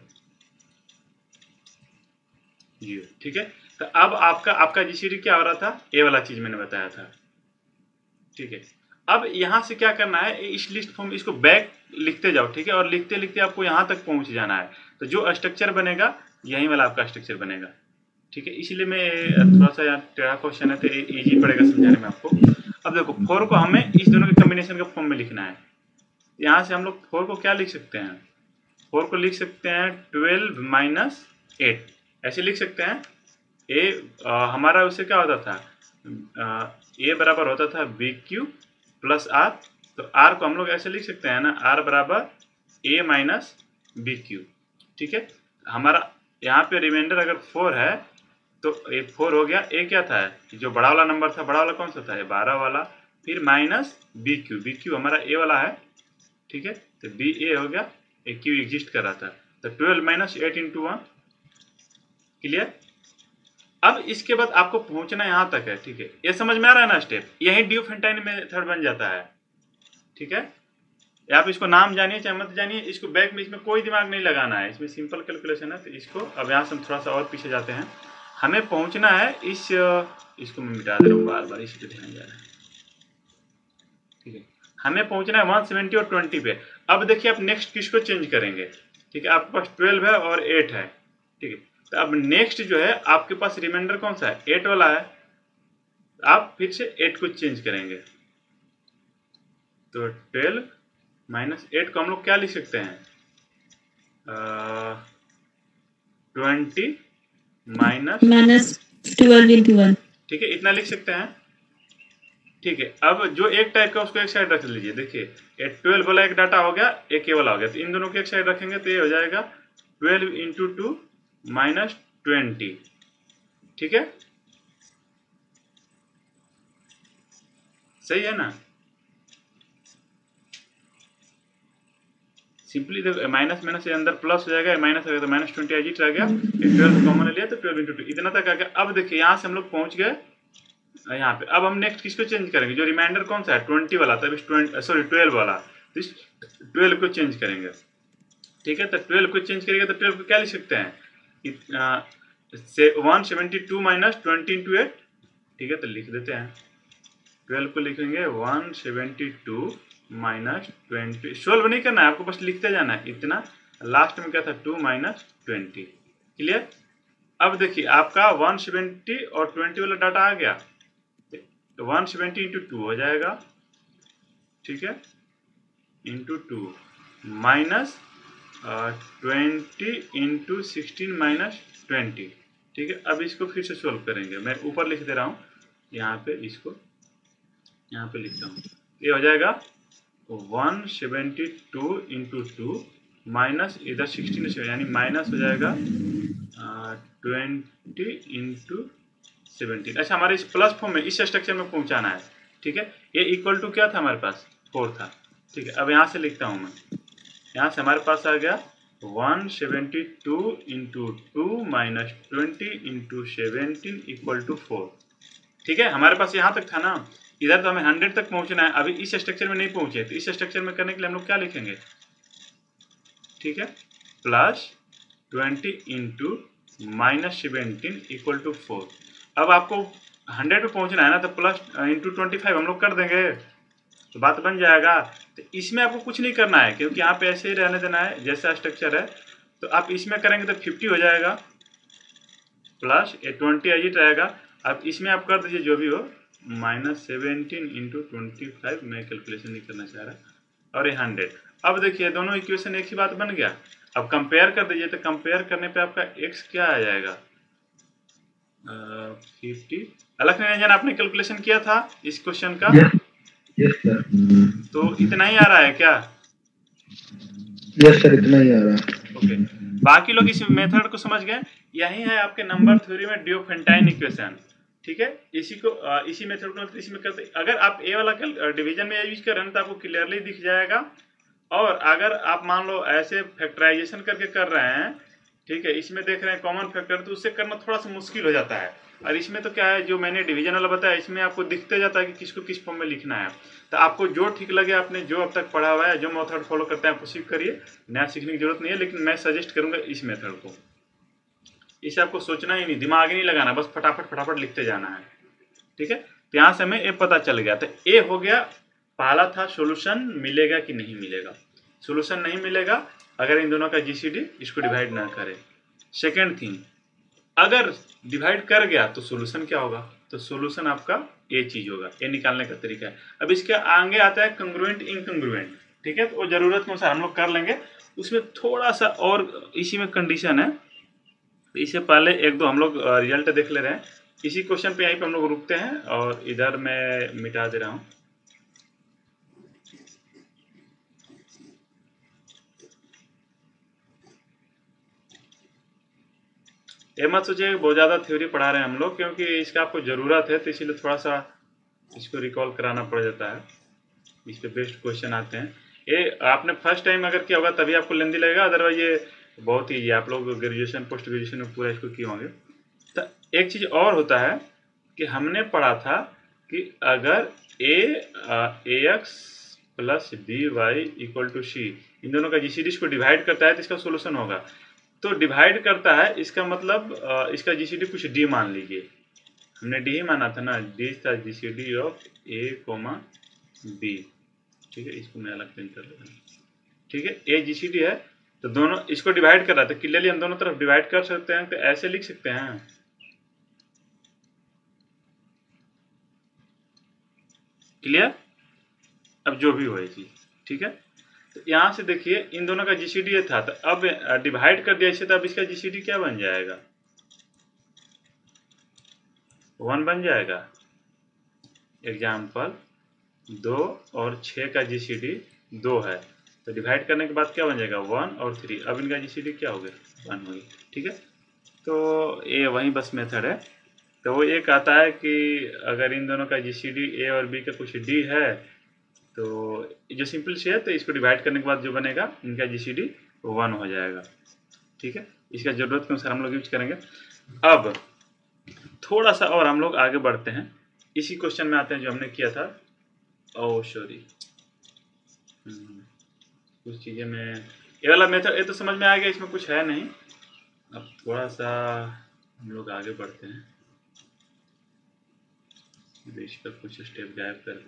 0। ठीक है, तो अब आपका जीसीडी क्या हो रहा था, ये वाला चीज मैंने बताया था। ठीक है, अब यहाँ से क्या करना है, इस लिस्ट फॉर्म इसको बैक लिखते जाओ। ठीक है, और लिखते लिखते आपको यहाँ तक पहुँच जाना है, तो जो स्ट्रक्चर बनेगा यही वाला आपका स्ट्रक्चर बनेगा। ठीक है, इसलिए मैं थोड़ा सा यहाँ टेढ़ा क्वेश्चन है, तो इजी पड़ेगा समझाने में आपको। अब देखो 4 को हमें इस दोनों के कॉम्बिनेशन का फॉर्म में लिखना है। यहाँ से हम लोग 4 को क्या लिख सकते हैं, 4 को लिख सकते हैं 12 माइनस 8, ऐसे लिख सकते हैं। हमारा उससे क्या होता था, ए बराबर होता था बी क्यू प्लस आर, तो आर को हम लोग ऐसे लिख सकते हैं ना, आर बराबर ए माइनस बी क्यू। ठीक है, हमारा यहाँ पे रिमाइंडर अगर 4 है, तो ये 4 हो गया। ए क्या था, जो बड़ा वाला नंबर था, बड़ा वाला कौन सा था, ये 12 वाला, फिर माइनस बी क्यू हमारा ए वाला है, ठीक है। तो बी ए हो गया, ए क्यू एग्जिस्ट कर रहा था, तो 12 माइनस 8 इंटू 1, क्लियर। अब इसके बाद आपको पहुंचना यहाँ तक है, ठीक है। ये समझ में आ रहा है ना स्टेप, यही डियोफेंटाइन मेथड बन जाता है, ठीक है। आप इसको नाम जानिए चाहे मत जानिए, इसको बैक में इसमें कोई दिमाग नहीं लगाना है, इसमें सिंपल कैलकुलेशन है। तो इसको अब यहाँ से हम थोड़ा सा और पीछे जाते हैं, हमें पहुंचना है इसको मैं मिटा दे रहा हूँ, बार बार इसी पे ध्यान जा रहा है, ठीक है। हमें पहुंचना है 170 और 20 पे। अब देखिए आप नेक्स्ट किसको चेंज करेंगे, ठीक है। आपके पास 12 है और 8 है, ठीक है। तो अब नेक्स्ट जो है आपके पास रिमाइंडर कौन सा है, 8 वाला है, आप फिर से 8 को चेंज करेंगे। तो 12 माइनस 8 को हम लोग क्या लिख सकते हैं, 20 माइनस 12 into 1, ठीक है, इतना लिख सकते हैं, ठीक है। अब जो एक टाइप का उसको एक साइड रख लीजिए। देखिए ये 12 वाला एक डाटा हो गया, एक ये वाला हो गया, तो इन दोनों को एक साइड रखेंगे तो ये हो जाएगा 12 इंटू 2 माइनस 20, ठीक है, सही है ना। सिंपली देखो माइनस माइनस से अंदर प्लस हो जाएगा, माइनस हो गया तो माइनस 20 एजिट रह गया, 12 कॉमन लिया तो 12 इंटू 2 इतना तक आ गया। अब देखिए यहाँ से हम लोग पहुंच गए यहाँ पे। अब हम नेक्स्ट किसको चेंज करेंगे, जो रिमाइंडर कौन सा है 20 वाला, तब इस 12 वाला, तो इस 12 को चेंज करेंगे, ठीक है। तो 12 को चेंज करेंगे तो 12 को क्या लिख सकते हैं, 172 माइनस 20 इंटू 8, ठीक है। तो लिख देते हैं 12 को लिखेंगे 172 माइनस 20, सोल्व नहीं करना है आपको, बस लिखते जाना है इतना। लास्ट में क्या था 2 माइनस 20, क्लियर। अब देखिए आपका 170 और 20 वाला डाटा आ गया, तो 170 इंटू 2 हो जाएगा, ठीक है, इंटू 2 माइनस 20 इंटू 16 माइनस 20, ठीक है। अब इसको फिर से सोल्व करेंगे, मैं ऊपर लिख दे रहा हूँ, यहाँ पे इसको यहाँ पे लिखता हूँ, ये हो जाएगा 172 इंटू 2 माइनस इधर 16 से यानी माइनस हो जाएगा 20 इंटू 17। अच्छा हमारे इस प्लस फॉर्म में इस स्ट्रक्चर में पहुंचाना है, ठीक है। ये इक्वल टू क्या था हमारे पास 4 था, ठीक है। अब यहाँ से लिखता हूँ मैं, यहाँ से हमारे पास आ गया 172 into 2 minus 20 into 17 equal to 4, ठीक है। हमारे पास यहाँ तक था ना, इधर तो हमें 100 तक पहुंचना है, अभी इस स्ट्रक्चर में नहीं पहुंचे, तो इस स्ट्रक्चर में करने के लिए हम लोग क्या लिखेंगे, ठीक है, plus 20 into minus 17 equal to 4। अब आपको 100 पे पहुंचना है ना, तो प्लस इंटू 25 हम लोग कर देंगे तो बात बन जाएगा। तो इसमें आपको कुछ नहीं करना है, क्योंकि यहाँ पे ऐसे ही रहने देना है जैसा स्ट्रक्चर है। तो आप इसमें करेंगे तो 50 हो जाएगा, प्लस ये 20 एजिट रहेगा। अब इसमें आप कर दीजिए जो भी हो, माइनस 17 इंटू 25, मैं कैलकुलेशन नहीं करना चाह रहा, और ये 100। अब देखिए दोनों इक्वेशन एक ही बात बन गया। अब कंपेयर कर दीजिए, तो कंपेयर करने पे आपका x क्या आ जाएगा 50। अलग निरंजन आपने कैलकुलेशन किया था इस क्वेश्चन का, यस सर, तो इतना ही आ रहा है क्या, यस सर इतना ही आ रहा है। ओके। बाकी लोग इस मेथड को समझ गए, यही है आपके नंबर थ्योरी में डियोफेंटाइन इक्वेशन, ठीक है। इसी को इसी मेथड को इसमें करते, अगर आप ए वाला डिवीजन में यूज कर रहे हैं तो आपको क्लियरली दिख जाएगा। और अगर आप मान लो ऐसे फैक्टराइजेशन करके कर रहे हैं, ठीक है, इसमें देख रहे हैं कॉमन फैक्टर, तो उससे करना थोड़ा सा मुश्किल हो जाता है। और इसमें तो क्या है, जो मैंने डिवीजन वाला बताया, इसमें आपको दिखते जाता है कि किसको किस फॉर्म में लिखना है। तो आपको जो ठीक लगे, आपने जो अब तक पढ़ा हुआ है, जो मेथड फॉलो करते हैं आप उसी करिए, नया सीखने की जरूरत नहीं है। लेकिन मैं सजेस्ट करूंगा इस मेथड को, इसे आपको सोचना ही नहीं, दिमाग ही नहीं लगाना, बस फटाफट फटाफट लिखते जाना है, ठीक है। तो यहाँ से हमें ए पता चल गया। तो ए हो गया, पहला था सोल्यूशन मिलेगा कि नहीं मिलेगा। सोल्यूशन नहीं मिलेगा अगर इन दोनों का जीसीडी इसको डिवाइड ना करे। सेकेंड थिंग, अगर डिवाइड कर गया तो सोल्यूशन क्या होगा, तो सोल्यूशन आपका ये चीज होगा, ये निकालने का तरीका है। अब इसके आगे आता है कंग्रुएंट इनकंग्रुएंट, ठीक है। तो वो जरूरत के अनुसार हम लोग कर लेंगे, उसमें थोड़ा सा और इसी में कंडीशन है। तो इससे पहले एक दो हम लोग रिजल्ट देख ले रहे हैं। इसी क्वेश्चन पे यहीं पे हम लोग रुकते हैं, और इधर मैं मिटा दे रहा हूँ। ये मत सोचिए बहुत ज़्यादा थ्योरी पढ़ा रहे हैं हम लोग, क्योंकि इसका आपको ज़रूरत है, तो इसीलिए थोड़ा सा इसको रिकॉल कराना पड़ जाता है। इस पे बेस्ट क्वेश्चन आते हैं। ये आपने फर्स्ट टाइम अगर किया होगा तभी आपको लेंदी लगेगा, अदरवाइज ये बहुत ही, आप लोग ग्रेजुएशन पोस्ट ग्रेजुएशन में पूरा इसको किए होंगे। तो एक चीज़ और होता है कि हमने पढ़ा था कि अगर a x plus B Y equal to c, इन दोनों का जीसीडी को डिवाइड करता है तो इसका सोल्यूशन होगा। तो डिवाइड करता है इसका मतलब इसका जीसीडी कुछ डी मान लीजिए, हमने डी ही माना था ना, डी था GCD of a comma b. ठीक है, इसको मैं अलग प्रिंट कर लेता हूँ। ठीक है, ए जीसीडी है तो दोनों इसको डिवाइड कर रहा था, क्लियरली हम दोनों तरफ डिवाइड कर सकते हैं, तो ऐसे लिख सकते हैं। क्लियर? अब जो भी हो ये चीज, ठीक है। तो यहाँ से देखिए इन दोनों का जीसीडी था, तो अब डिवाइड कर दिया इसे, तो अब इसका जीसीडी क्या बन जाएगा? 1 बन जाएगा। एग्जाम्पल 2 और 6 का जीसीडी 2 है, तो डिवाइड करने के बाद क्या बन जाएगा? 1 और 3। अब इनका जीसीडी क्या हो गया? 1 हो गया। ठीक है, तो ये वही बस मेथड है। तो वो ये कहता है कि अगर इन दोनों का जीसीडी ए और बी का कुछ डी है, तो जो सिंपल सी है, तो इसको डिवाइड करने के बाद जो बनेगा इनका जीसीडी 1 हो जाएगा। ठीक है, इसका जरूरत के अनुसार हम लोग यूज करेंगे। अब थोड़ा सा और हम लोग आगे बढ़ते हैं, इसी क्वेश्चन में आते हैं जो हमने किया था। ओह सॉरी, कुछ चीज़ें में ये वाला मेथड ये तो समझ में आ गया, इसमें कुछ है नहीं। अब थोड़ा सा हम लोग आगे बढ़ते हैं, बीच का कुछ स्टेप गायब करके।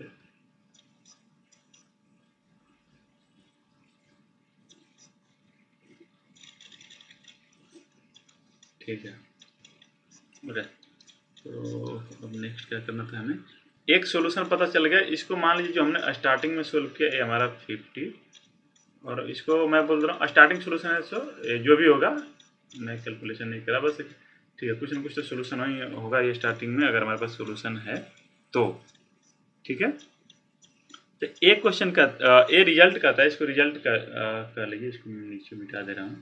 ठीक है, ओके। तो अब नेक्स्ट क्या करना था हमें? एक सॉल्यूशन पता चल गया, इसको मान लीजिए जो हमने स्टार्टिंग में सोल्व किया ये हमारा 50, और इसको मैं बोल रहा हूँ स्टार्टिंग सोल्यूशन है, सो जो भी होगा मैं कैलकुलेशन नहीं करा बस। ठीक है, कुछ ना कुछ तो सोल्यूशन ही होगा ये स्टार्टिंग में, अगर हमारे पास सोल्यूशन है तो। ठीक है, तो एक क्वेश्चन का ये रिजल्ट का था, इसको रिजल्ट का कर लीजिए, इसको नीचे मिटा दे रहा हूँ।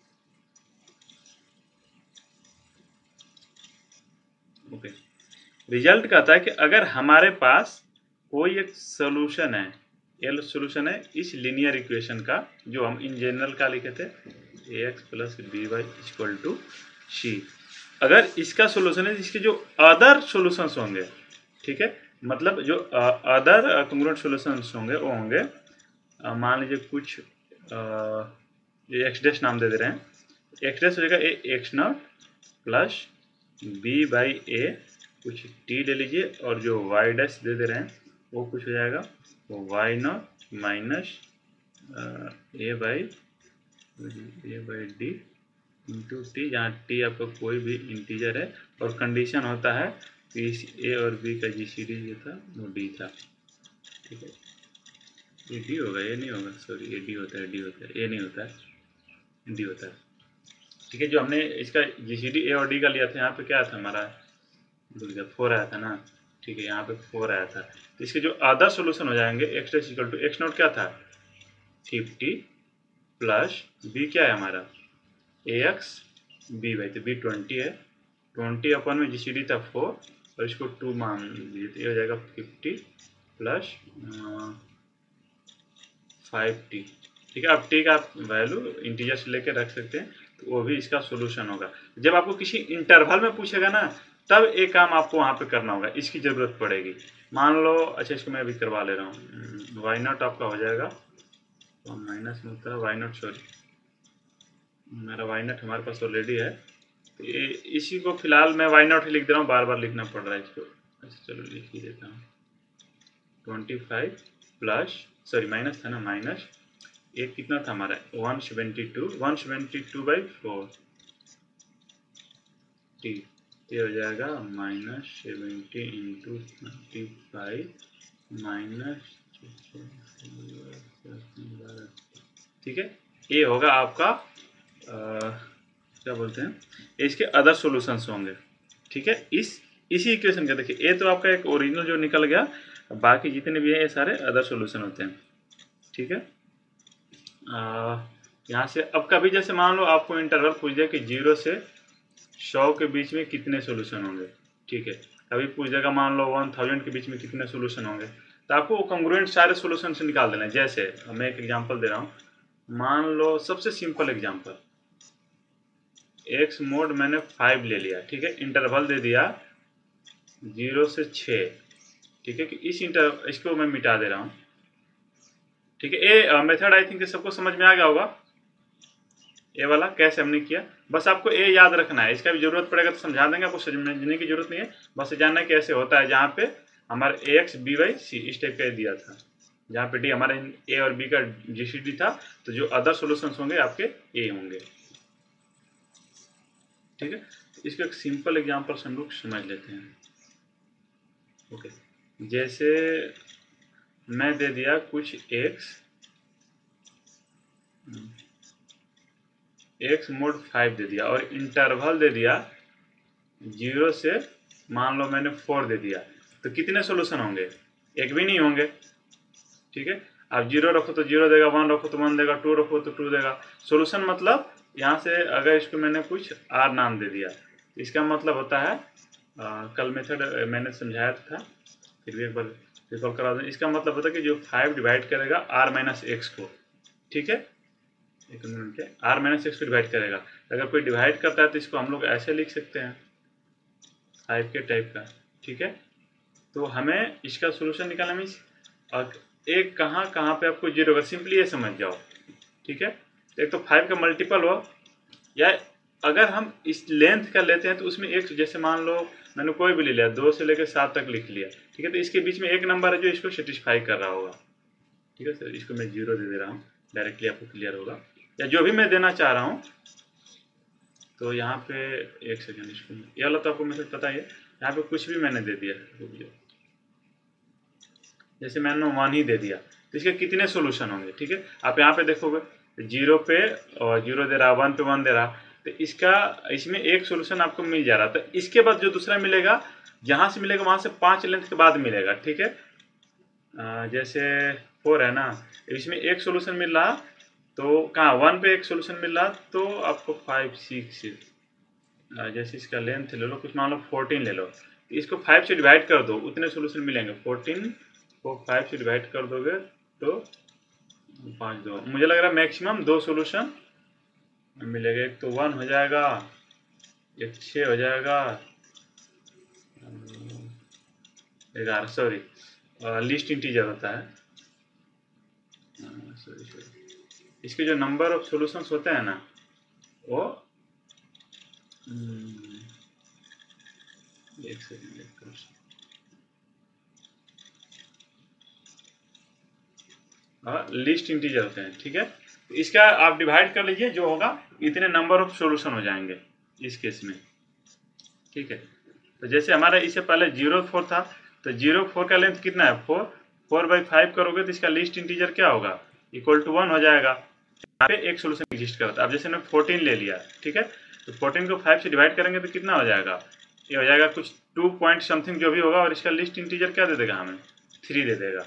ओके, रिजल्ट कहता है कि अगर हमारे पास कोई एक सोल्यूशन है, ये सोल्यूशन है इस लीनियर इक्वेशन का, जो हम इन जनरल का लिखे थे, ax plus B Y equal to c. अगर इसका सोल्यूशन है, इसके जो अदर सोल्यूशंस होंगे, ठीक है, मतलब जो अदर कंग्रुएंट सोल्यूशंस होंगे वो होंगे, मान लीजिए कुछ एक्स डैश नाम दे दे रहे हैं, एक्स डैश हो जाएगा x naught plus b by a, कुछ टी ले लीजिए, और जो वाई डैश दे दे रहे हैं वो कुछ हो जाएगा y naught minus a by d into t, जहाँ टी आपका कोई भी इंटीजर है, और कंडीशन होता है कि इस ए और बी का जीसीडी जो था वो डी था। ठीक है, ये डी होगा, ये नहीं होगा, सॉरी ये डी होता है, डी होता है, ये नहीं होता है, डी होता है। ठीक है, जो हमने इसका जीसीडी ए और डी का लिया था, यहाँ पे क्या था हमारा 4 आया था ना। ठीक है, यहाँ पे 4 आया था, तो इसके जो अदर सोल्यूशन हो जाएंगे, x dash equal to x naught क्या था 50 प्लस बी क्या है हमारा ए एक्स बी वाई, तो बी 20 है, 20 अपन में जीसीडी था 4, और इसको 2 मान लीजिए, तो ये हो जाएगा 50 प्लस 5t। ठीक है, अब टी का वैल्यू इंटीजर से लेकर रख सकते हैं, तो वो भी इसका सोल्यूशन होगा। जब आपको किसी इंटरवल में पूछेगा ना, तब एक काम आपको वहाँ पे करना होगा, इसकी ज़रूरत पड़ेगी। मान लो, अच्छा इसको मैं अभी करवा ले रहा हूँ, वाई नॉट आपका हो जाएगा, तो माइनस में होता है वाई नॉट, सॉरी मेरा वाई नॉट हमारे पास ऑलरेडी है, तो ये इसी को फिलहाल मैं वाई नॉट ही लिख दे रहा हूँ, बार बार लिखना पड़ रहा है इसको। अच्छा चलो लिख ही देता हूँ, 25 प्लस, सॉरी माइनस था ना, माइनस एक कितना था हमारा 172 बाई 4 टी, ये हो जाएगा -70 इंटू 25 माइनस। ठीक है, ये होगा आपका क्या बोलते हैं, इसके अदर सॉल्यूशंस होंगे। ठीक है, इसी इक्वेशन का देखिए, ये तो आपका एक ओरिजिनल जो निकल गया, बाकी जितने भी हैं ये सारे अदर सॉल्यूशन होते हैं। ठीक है, यहाँ से अब कभी जैसे मान लो आपको इंटरवल पूछ दिया कि 0 से 100 के बीच में कितने सोल्यूशन होंगे। ठीक है, अभी पूछ देगा मान लो 1000 के बीच में कितने सोल्यूशन होंगे, तो आपको वो कॉन्ग्रुएंट सारे सोल्यूशन से निकाल देना है। जैसे मैं एक एग्जांपल दे रहा हूँ, मान लो सबसे सिंपल एग्जांपल, एक्स मोड मैंने 5 ले लिया। ठीक है, इंटरवल दे दिया 0 से 6। ठीक है, कि इसको मैं मिटा दे रहा हूँ। ठीक है, ये मेथड आई थिंक सबको समझ में आ गया होगा, ये वाला कैसे हमने किया। बस आपको ये याद रखना है, इसका भी जरूरत पड़ेगा तो समझा देंगे, आपको समझने की जरूरत नहीं है, बस जानना कैसे होता है। जहाँ पे हमारे a x b y c इस टाइप का दिया था, जहाँ पे डी हमारे ए और बी का जीसीडी था, तो जो अदर सॉल्यूशंस होंगे आपके ए होंगे। ठीक है, इसको एक सिंपल एग्जांपल से हम लोग समझ लेते हैं। ओके, जैसे मैं दे दिया कुछ एक्स मोड 5 दे दिया और इंटरवल दे दिया 0 से मान लो मैंने 4 दे दिया, तो कितने सॉल्यूशन होंगे, एक भी नहीं होंगे। ठीक है, आप 0 रखो तो 0 देगा, 1 रखो तो 1 देगा, 2 रखो तो 2 देगा। सॉल्यूशन मतलब यहाँ से अगर इसको मैंने कुछ आर नाम दे दिया, इसका मतलब होता है कल मेथड मैंने समझाया था, फिर भी एक बार रिकॉल करा दें। इसका मतलब होता है कि जो 5 डिवाइड करेगा आर माइनस एक्स को। ठीक है, एक मिनट है, आर माइनस एक्स को डिवाइड करेगा। अगर कोई डिवाइड करता है तो इसको हम लोग ऐसे लिख सकते हैं 5 के टाइप का। ठीक है, तो हमें इसका सोल्यूशन निकालना में एक कहाँ पे आपको 0 होगा, सिंपली ये समझ जाओ। ठीक है, एक तो 5 का मल्टीपल हो, या अगर हम इस लेंथ का लेते हैं तो उसमें एक, जैसे मान लो मैंने कोई भी ले लिया 2 से लेकर 7 तक लिख लिया। ठीक है, तो इसके बीच में एक नंबर है जो इसको सेटिस्फाई कर रहा होगा। ठीक है सर, इसको मैं 0 दे रहा हूँ, डायरेक्टली आपको क्लियर होगा, या जो भी मैं देना चाह रहा हूँ। तो यहाँ पे एक सेकेंड, इसको ये वाला तो आपको मैसेज पता ही है, यहाँ पे कुछ भी मैंने दे दिया, जैसे मैंने 1 ही दे दिया, तो इसके कितने सोल्यूशन होंगे। ठीक है, आप यहाँ पे देखोगे 0 पे और 0 दे रहा, 1 पे 1 दे रहा, तो इसमें एक सोल्यूशन आपको मिल जा रहा। तो इसके बाद जो दूसरा मिलेगा, जहाँ से मिलेगा वहाँ से 5 लेंथ के बाद मिलेगा। ठीक है, जैसे 4 है ना, इसमें एक सोल्यूशन मिल रहा, तो कहाँ 1 पे एक सोल्यूशन मिल रहा, तो आपको 5 6 जैसे इसका लेंथ ले लो, कुछ मान लो 14 ले लो, इसको 5 से डिवाइड कर दो, उतने सोल्यूशन मिलेंगे। 14 को 5 से डिवाइड कर दोगे तो 5 2, मुझे लग रहा है मैक्सिमम 2 सोल्यूशन मिलेगा। एक तो 1 हो जाएगा, एक 6 हो जाएगा, 11, सॉरी लिस्ट इंटीजर होता है, सॉरी इसके जो नंबर ऑफ सॉल्यूशंस होते हैं ना, वो एक सेकेंड लिस्ट इंटीजर होते हैं। ठीक है, इसका आप डिवाइड कर लीजिए, जो होगा इतने नंबर ऑफ सॉल्यूशन हो जाएंगे इस केस में। ठीक है, तो जैसे हमारा इससे पहले 0 4 था, तो 0 4 का लेंथ कितना है, 4/5 करोगे तो इसका लिस्ट इंटीजर क्या होगा, इक्वल टू 1 हो जाएगा। यहाँ पे एक सोल्यूशन एग्जिस्ट करता है। अब जैसे मैंने 14 ले लिया, ठीक है, तो 14 को 5 से डिवाइड करेंगे तो कितना हो जाएगा, ये हो जाएगा कुछ 2 पॉइंट समथिंग जो भी होगा, और इसका लिस्ट इंटीजर क्या दे देगा, हमें 3 दे देगा।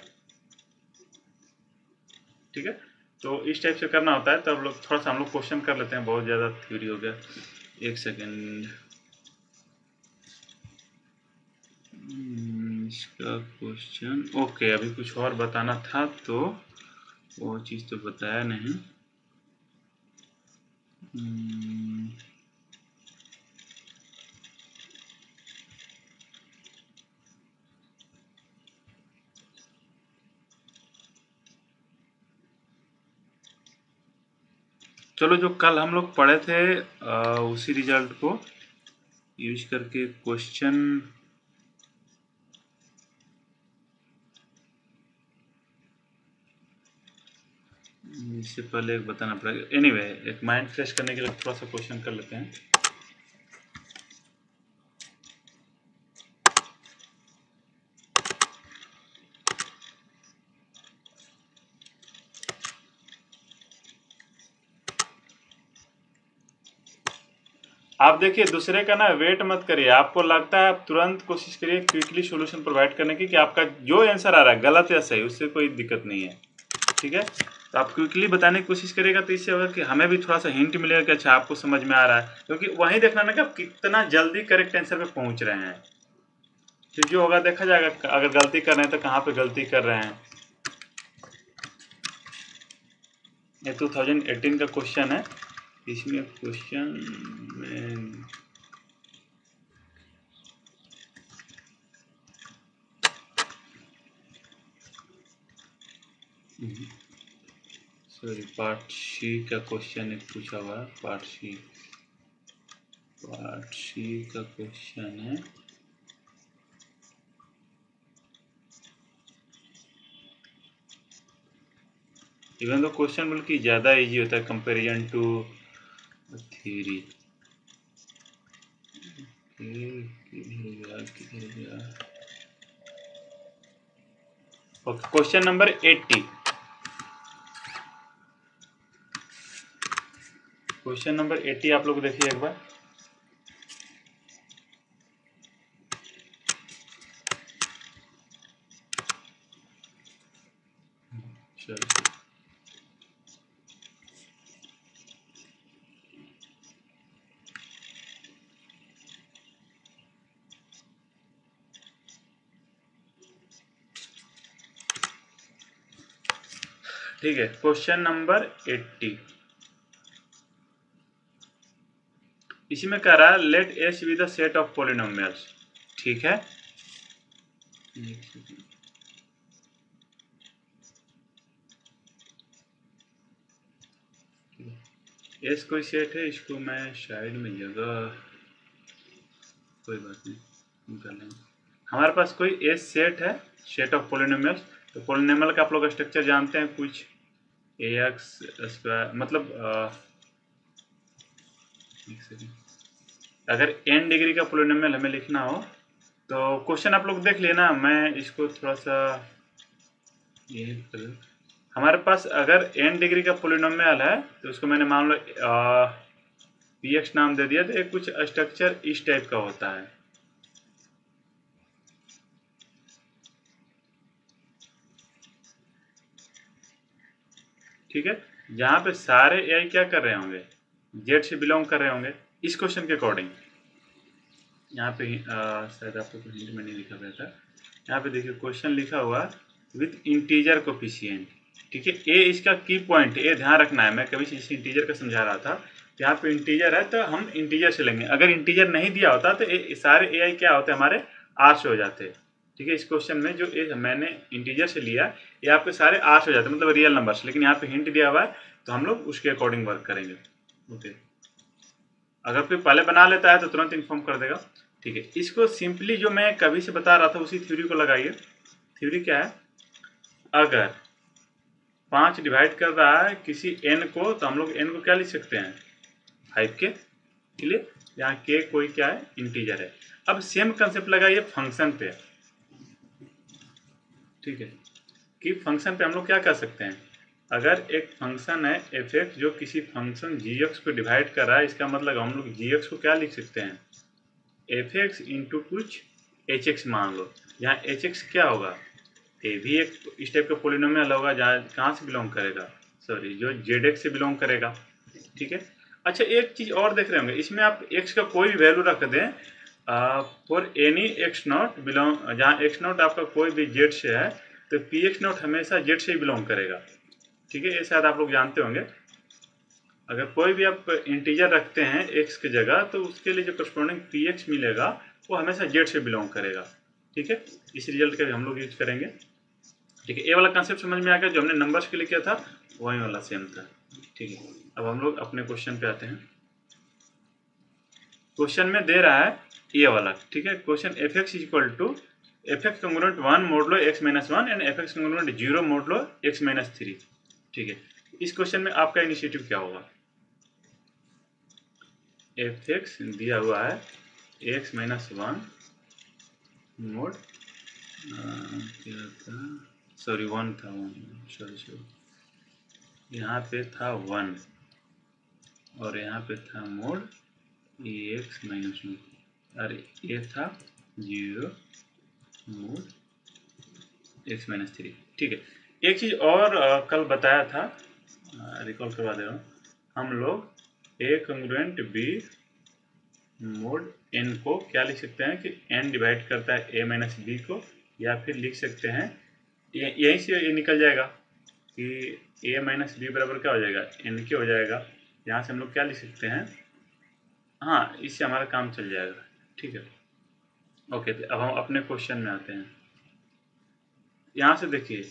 ठीक है, तो इस टाइप से करना होता है। तो अब लोग थोड़ा सा हम लोग क्वेश्चन कर लेते हैं, बहुत ज़्यादा थ्योरी हो गया। एक सेकेंड, इसका क्वेश्चन ओके, अभी कुछ और बताना था तो वो चीज़ तो बताया नहीं। चलो, जो कल हम लोग पढ़े थे उसी रिजल्ट को यूज करके क्वेश्चन, इससे पहले एक बताना पड़ेगा। एनीवे, एक माइंड फ्रेश करने के लिए थोड़ा सा क्वेश्चन कर लेते हैं। आप देखिए, दूसरे का ना वेट मत करिए। आपको लगता है आप तुरंत कोशिश करिए क्विकली सॉल्यूशन प्रोवाइड करने की, कि आपका जो आंसर आ रहा है गलत या सही, उससे कोई दिक्कत नहीं है। ठीक है, तो आप क्विकली बताने की कोशिश करेगा, तो इससे होगा कि हमें भी थोड़ा सा हिंट मिलेगा कि अच्छा आपको समझ में आ रहा है, क्योंकि वहीं देखना ना कि आप कितना जल्दी करेक्ट आंसर पे पहुंच रहे हैं। फिर जो होगा देखा जाएगा, अगर गलती कर रहे हैं तो कहाँ पे गलती कर रहे हैं। ये 2018 का क्वेश्चन है, इसमें क्वेश्चन में सॉरी पार्ट सी का क्वेश्चन एक पूछा हुआ है, पार्ट सी का क्वेश्चन है। इवन तो क्वेश्चन बल्कि ज़्यादा इजी होता है comparison to theory. Okay, question number 80। Question number 80 आप लोग देखिए एक बार। चलो ठीक है, क्वेश्चन नंबर 80 इसी में कह रहा है let S be the set of polynomials. ठीक है, एस कोई सेट है, इसको मैं साइड में जगह, कोई बात नहीं, निकाल लेंगे। हमारे पास कोई एस सेट है, सेट ऑफ पॉलिनोमियल्स। तो पॉलिनोमियल का आप लोग स्ट्रक्चर जानते हैं, कुछ ए एक्स स्क्वायर, मतलब एक सेकेंड, अगर n डिग्री का पॉलिनोमियल हमें लिखना हो तो क्वेश्चन आप लोग देख लेना, मैं इसको थोड़ा सा ये कर, हमारे पास अगर n डिग्री का पॉलिनोमियल है तो उसको मैंने मान लो पी एक्स नाम दे दिया, तो एक कुछ स्ट्रक्चर इस टाइप का होता है। ठीक है, जहाँ पे सारे ए आई क्या कर रहे होंगे, जेड से बिलोंग कर रहे होंगे इस क्वेश्चन के अकॉर्डिंग। यहाँ पे शायद आपको तो हिंट में नहीं लिखा गया था, यहाँ पे देखिए क्वेश्चन लिखा हुआ विथ इंटीजर कोफिशिएंट। ठीक है, ए इसका की पॉइंट, ये ध्यान रखना है, मैं कभी इस इंटीजर का समझा रहा था। यहाँ पे इंटीजर है तो हम इंटीजर से लेंगे, अगर इंटीजर नहीं दिया होता तो सारे ए आई क्या होते हमारे आर से हो जाते। ठीक है, इस क्वेश्चन में जो मैंने इंटीजर से लिया ये आपके सारे आर से हो जाते, मतलब रियल नंबर्स, लेकिन यहाँ पे हिंट दिया हुआ है तो हम लोग उसके अकॉर्डिंग वर्क करेंगे। ओके, अगर कोई पहले बना लेता है तो तुरंत इन्फॉर्म कर देगा। ठीक है, इसको सिंपली जो मैं कभी से बता रहा था उसी थ्योरी को लगाइए। थ्योरी क्या है, अगर 5 डिवाइड कर रहा है किसी n को, तो हम लोग n को क्या लिख सकते हैं 5 के लिए, यहाँ k कोई क्या है इंटीजर है। अब सेम कंसेप्ट लगाइए फंक्शन पे। ठीक है, कि फंक्शन पे हम लोग क्या कर सकते हैं, अगर एक फंक्शन है एफ एक्स जो किसी फंक्शन जी एक्स को डिवाइड कर रहा है, इसका मतलब हम लोग जी एक्स को क्या लिख सकते हैं एफ एक्स इंटू कुछ एच एक्स मान लो। यहाँ एच एक्स क्या होगा, ए भी एक इस टाइप का पोलिनोमियल होगा, जहाँ कहाँ से बिलोंग करेगा, सॉरी जो जेड एक्स से बिलोंग करेगा। ठीक है, अच्छा एक चीज़ और देख रहे होंगे, इसमें आप एक्स का कोई भी वैल्यू रख दें for any x not belong, जहाँ एक्स नॉट आपका कोई भी जेड से है तो पी एक्स नॉट हमेशा जेड से ही बिलोंग करेगा। ठीक है, ये शायद आप लोग जानते होंगे, अगर कोई भी आप इंटीजर रखते हैं एक्स की जगह तो उसके लिए जो करस्पॉन्डिंग पी एक्स मिलेगा वो हमेशा जेड से बिलोंग करेगा। ठीक है, इस रिजल्ट का भी हम लोग यूज करेंगे। ठीक है, ये वाला कंसेप्ट समझ में आ गया, जो हमने नंबर्स के लिए किया था वही वाला सेम था। ठीक है, अब हम लोग अपने क्वेश्चन पे आते हैं। क्वेश्चन में दे रहा है ये वाला। ठीक है, question f x is equal to f x congruent 1 modulo x minus 1 and f x congruent 0 modulo x minus 3। ठीक है, इस क्वेश्चन में आपका इनिशिएटिव क्या होगा, एफ एक्स दिया हुआ है एक्स माइनस 1 मोड क्या था, सॉरी 1 था, 1 सॉरी यहाँ पे था 1 और यहाँ पे था मोड एक्स माइनस 1, अरे ये था 0 मोड एक्स माइनस 3। ठीक है, एक चीज़ और कल बताया था, रिकॉल करवा दे रहा हूँ। हम लोग a congruent b mod n को क्या लिख सकते हैं कि एन डिवाइड करता है ए माइनस बी को, या फिर लिख सकते हैं यहीं से ये निकल जाएगा कि ए माइनस बी बराबर क्या हो जाएगा, एन के हो जाएगा। यहाँ से हम लोग क्या लिख सकते हैं, हाँ इससे हमारा काम चल जाएगा। ठीक है, ओके। तो अब हम अपने क्वेश्चन में आते हैं। यहाँ से देखिए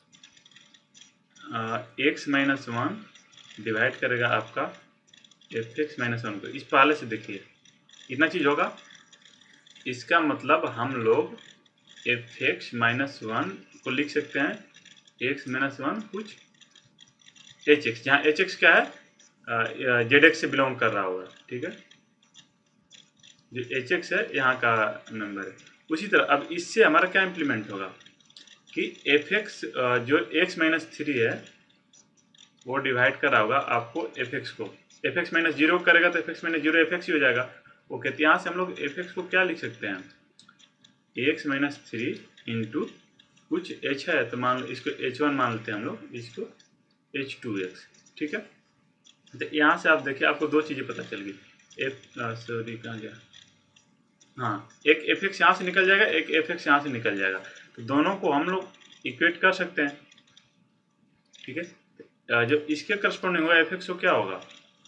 एक्स माइनस वन डिवाइड करेगा आपका एफ एक्स माइनस वन को। इस पहले से देखिए इतना चीज़ होगा, इसका मतलब हम लोग एफ एक्स माइनस वन को लिख सकते हैं एक्स माइनस वन कुछ एच एक्स, जहाँ एच एक्स क्या है जेड एक्स से बिलोंग कर रहा होगा। ठीक है, जो एच एक्स है यहाँ का नंबर है। उसी तरह अब इससे हमारा क्या इम्प्लीमेंट होगा कि एफ एक्स जो एक्स माइनस थ्री है वो डिवाइड कर रहा होगा आपको एफ एक्स को। एफ एक्स माइनस जीरो करेगा तो f x minus zero f x ही हो जाएगा। ओके, तो यहाँ से हम लोग एफ एक्स को क्या लिख सकते हैं, एक्स माइनस थ्री इंटू कुछ एच है तो मान लो इसको एच वन मान लेते हैं हम लोग, इसको एच टू एक्स। ठीक है, तो यहाँ से आप देखिए आपको दो चीज़ें पता चल गई। सॉरी कहाँ गया, हाँ एक एफ एक्स यहाँ से निकल जाएगा, एक एफ एक्स यहाँ से निकल जाएगा, तो दोनों को हम लोग इक्वेट कर सकते हैं। ठीक है, जो इसके करस्पॉन्डिंग होगा एफ एक्स को क्या होगा,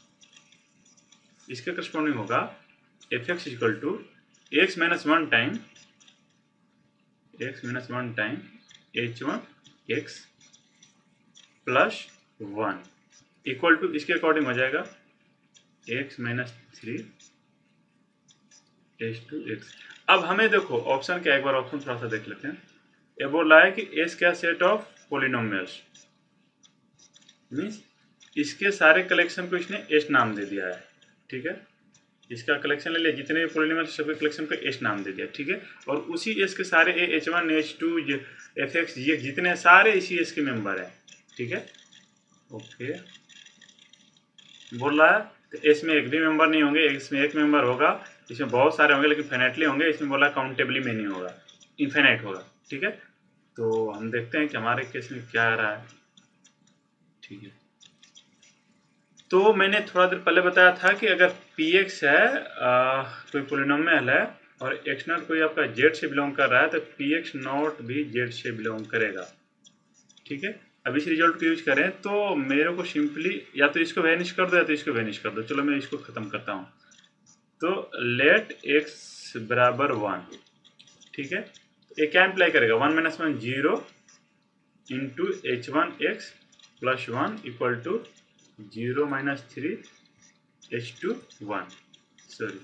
इसके करस्पॉन्डिंग होगा f x equal to x minus one time h one x plus one equal to इसके अकॉर्डिंग हो जाएगा x minus three h two x. अब हमें देखो ऑप्शन क्या, एक बार ऑप्शन थोड़ा सा देख लेते हैं। ये बोल रहा है कि एस क्या सेट ऑफ पॉलिनोमियल्स, मीन्स इसके सारे कलेक्शन को इसने एस नाम दे दिया है। ठीक है, इसका कलेक्शन ले लिया, जितने भी पॉलिनोमियल्स सबके कलेक्शन को एस नाम दे दिया। ठीक है, और उसी एस के सारे h one h two f x g x जितने सारे इसी एस के मेंबर हैं। ठीक है, ओके बोल रहा है तो एस में एक भी मेंबर नहीं होंगे, इसमें एक मेंबर होगा, इसमें बहुत सारे होंगे लेकिन फाइनाइटली होंगे, इसमें बोला काउंटेबली में नहीं होगा, इनफाइनाइट होगा। ठीक है, तो हम देखते हैं कि हमारे केस में क्या आ रहा है। ठीक है, तो मैंने थोड़ा देर पहले बताया था कि अगर पी एक्स है कोई पोलिनोमियल है और एक्स नॉट कोई आपका जेड से बिलोंग कर रहा है तो पी एक्स नॉट भी जेड से बिलोंग करेगा। ठीक है, अब इस रिजल्ट को यूज करें तो मेरे को सिंपली या तो इसको वैनिश कर दो या तो इसको वैनिश कर दो। चलो मैं इसको ख़त्म करता हूँ। तो लेट एक्स बराबर वन। ठीक है, ये क्या इम्प्लाई करेगा, one minus one zero into h one x plus one equal to zero minus three h two one, sorry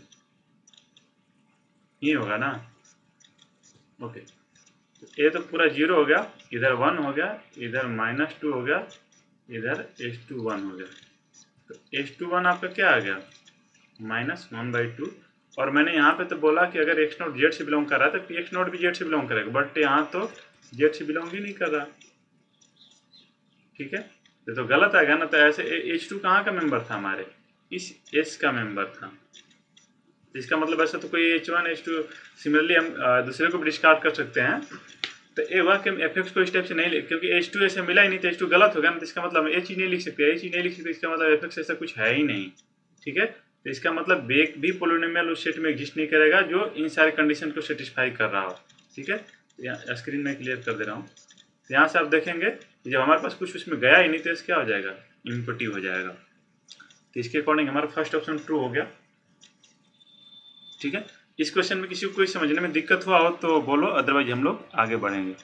ये होगा ना। ओके, तो ये तो पूरा जीरो हो गया, इधर वन हो गया, इधर माइनस टू हो गया, इधर एच टू वन हो गया। तो एच टू वन आपका क्या आ गया, माइनस वन बाई टू। और मैंने यहाँ पे तो बोला कि अगर एक्स नोट जेड से बिलोंग कर रहा है तो पी एक्स नोट भी जेड से बिलोंग करेगा, बट यहाँ तो जेड से बिलोंग ही नहीं कर रहा। ठीक है, ये तो गलत आ गया ना। तो ऐसे एच टू कहाँ का मेंबर था, हमारे इस एस का मेंबर था। इसका मतलब ऐसा तो कोई h one h two similarly हम दूसरे को भी डिस्कार्ड कर सकते हैं। तो ये हुआ कि हम एफ एक्स को इस टाइप से नहीं लिख, क्योंकि एच टू ऐसे मिला ही नहीं तो एच टू गलत हो गया ना। तो इसका मतलब हम एच ही नहीं लिख सकते, एच ही नहीं लिख सकते, इसका मतलब एफ एक्स ऐसा कुछ है ही नहीं। ठीक है, तो इसका मतलब एक भी पोलिनोमियल उस सेट में एग्जिस्ट नहीं करेगा जो इन सारे कंडीशन को सेटिस्फाई कर रहा हो। ठीक है, यहाँ स्क्रीन में क्लियर कर दे रहा हूँ। तो यहाँ से आप देखेंगे जब हमारे पास कुछ उसमें गया ही नहीं तो क्या हो जाएगा, इम्पटी हो जाएगा। तो इसके अकॉर्डिंग हमारा फर्स्ट ऑप्शन ट्रू हो गया। ठीक है, इस क्वेश्चन में किसी को कोई समझने में दिक्कत हुआ हो तो बोलो, अदरवाइज हम लोग आगे बढ़ेंगे।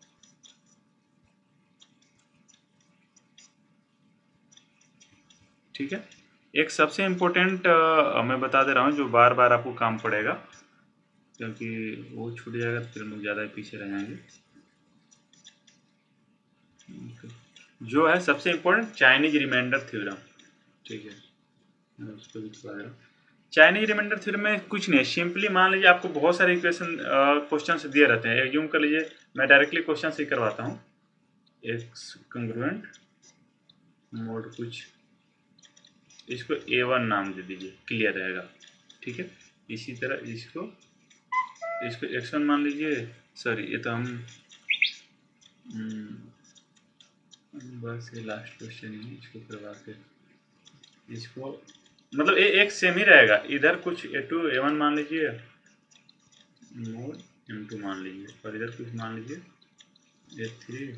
ठीक है, एक सबसे इम्पोर्टेंट मैं बता दे रहा हूँ जो बार बार आपको काम पड़ेगा, क्योंकि वो छूट जाएगा तो फिर हम लोग ज़्यादा पीछे रह जाएंगे। जो है सबसे इम्पोर्टेंट चाइनीज रिमाइंडर थ्योरम। ठीक है, मैं उसको भी बता दे रहा हूँ। चाइनीज रिमाइंडर थ्योरम में कुछ नहीं, सिंपली मान लीजिए आपको बहुत सारे इक्वेशन क्वेश्चन दिए रहते हैं। एज्यूम कर लीजिए मैं डायरेक्टली क्वेश्चन से करवाता हूँ। एक्स कंग्रुएंट मोड कुछ, इसको A1 नाम दे दीजिए, क्लियर रहेगा। ठीक है, इसी तरह इसको X1 मान लीजिए, सॉरी ये तो हम बस ये लास्ट क्वेश्चन ही है, इसको करवा के इसको मतलब एक सेम ही रहेगा, इधर कुछ A2 A1 मान लीजिए मोड M2 मान लीजिए, और इधर कुछ मान लीजिए A3,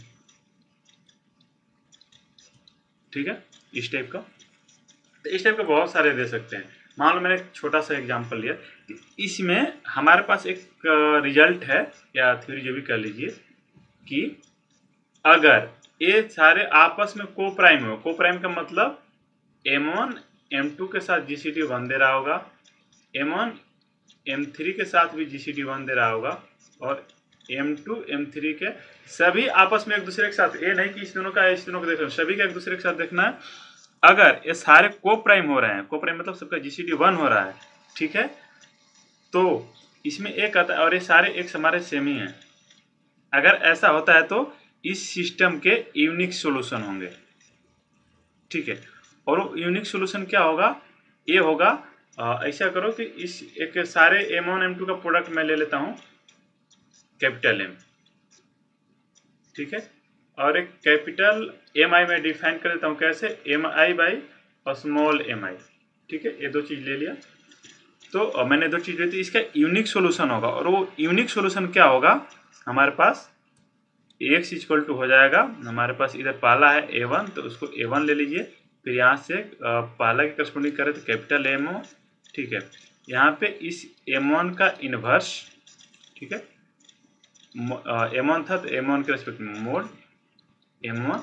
ठीक है, इस टाइप का। तो इस टाइप के बहुत सारे दे सकते हैं। मान लो मैंने एक छोटा सा एग्जांपल लिया, इसमें हमारे पास एक रिजल्ट है या थ्योरी जो भी कर लीजिए कि अगर ये सारे आपस में को प्राइम हो, को प्राइम का मतलब M1 M2 के साथ GCD 1 दे रहा होगा, M1 M3 के साथ भी GCD 1 दे रहा होगा, और M2 M3 के सभी आपस में एक दूसरे के साथ, ये नहीं कि इस दोनों का इस दोनों को देखना, सभी का एक दूसरे के साथ देखना है। अगर ये सारे को प्राइम हो रहे हैं, को प्राइम मतलब सबका GCD 1 हो रहा है, ठीक है, तो इसमें एक आता है और ये सारे एक हमारे सेम ही हैं। अगर ऐसा होता है तो इस सिस्टम के यूनिक सॉल्यूशन होंगे, ठीक है। और वो यूनिक सॉल्यूशन क्या होगा, ये होगा ऐसा करो कि इस एक सारे M1 M2 का प्रोडक्ट मैं ले लेता हूँ कैपिटल M, ठीक है, और एक कैपिटल MI में डिफाइन कर देता हूँ कैसे, MI बाई स्मॉल mi, ठीक है, ये दो चीज़ ले लिया। तो मैंने दो चीज़ ली थी, इसका यूनिक सॉल्यूशन होगा, और वो यूनिक सॉल्यूशन क्या होगा हमारे पास, x इक्वल टू हो जाएगा, हमारे पास इधर पहला है A1 तो उसको A1 ले लीजिए, फिर यहाँ से पहला के करस्पॉन्डिंग करें तो कैपिटल MO, ठीक है, यहाँ पे इस M1 का इनवर्स, ठीक है, M1 था तो M1 के रेस्पेक्ट में मोड M1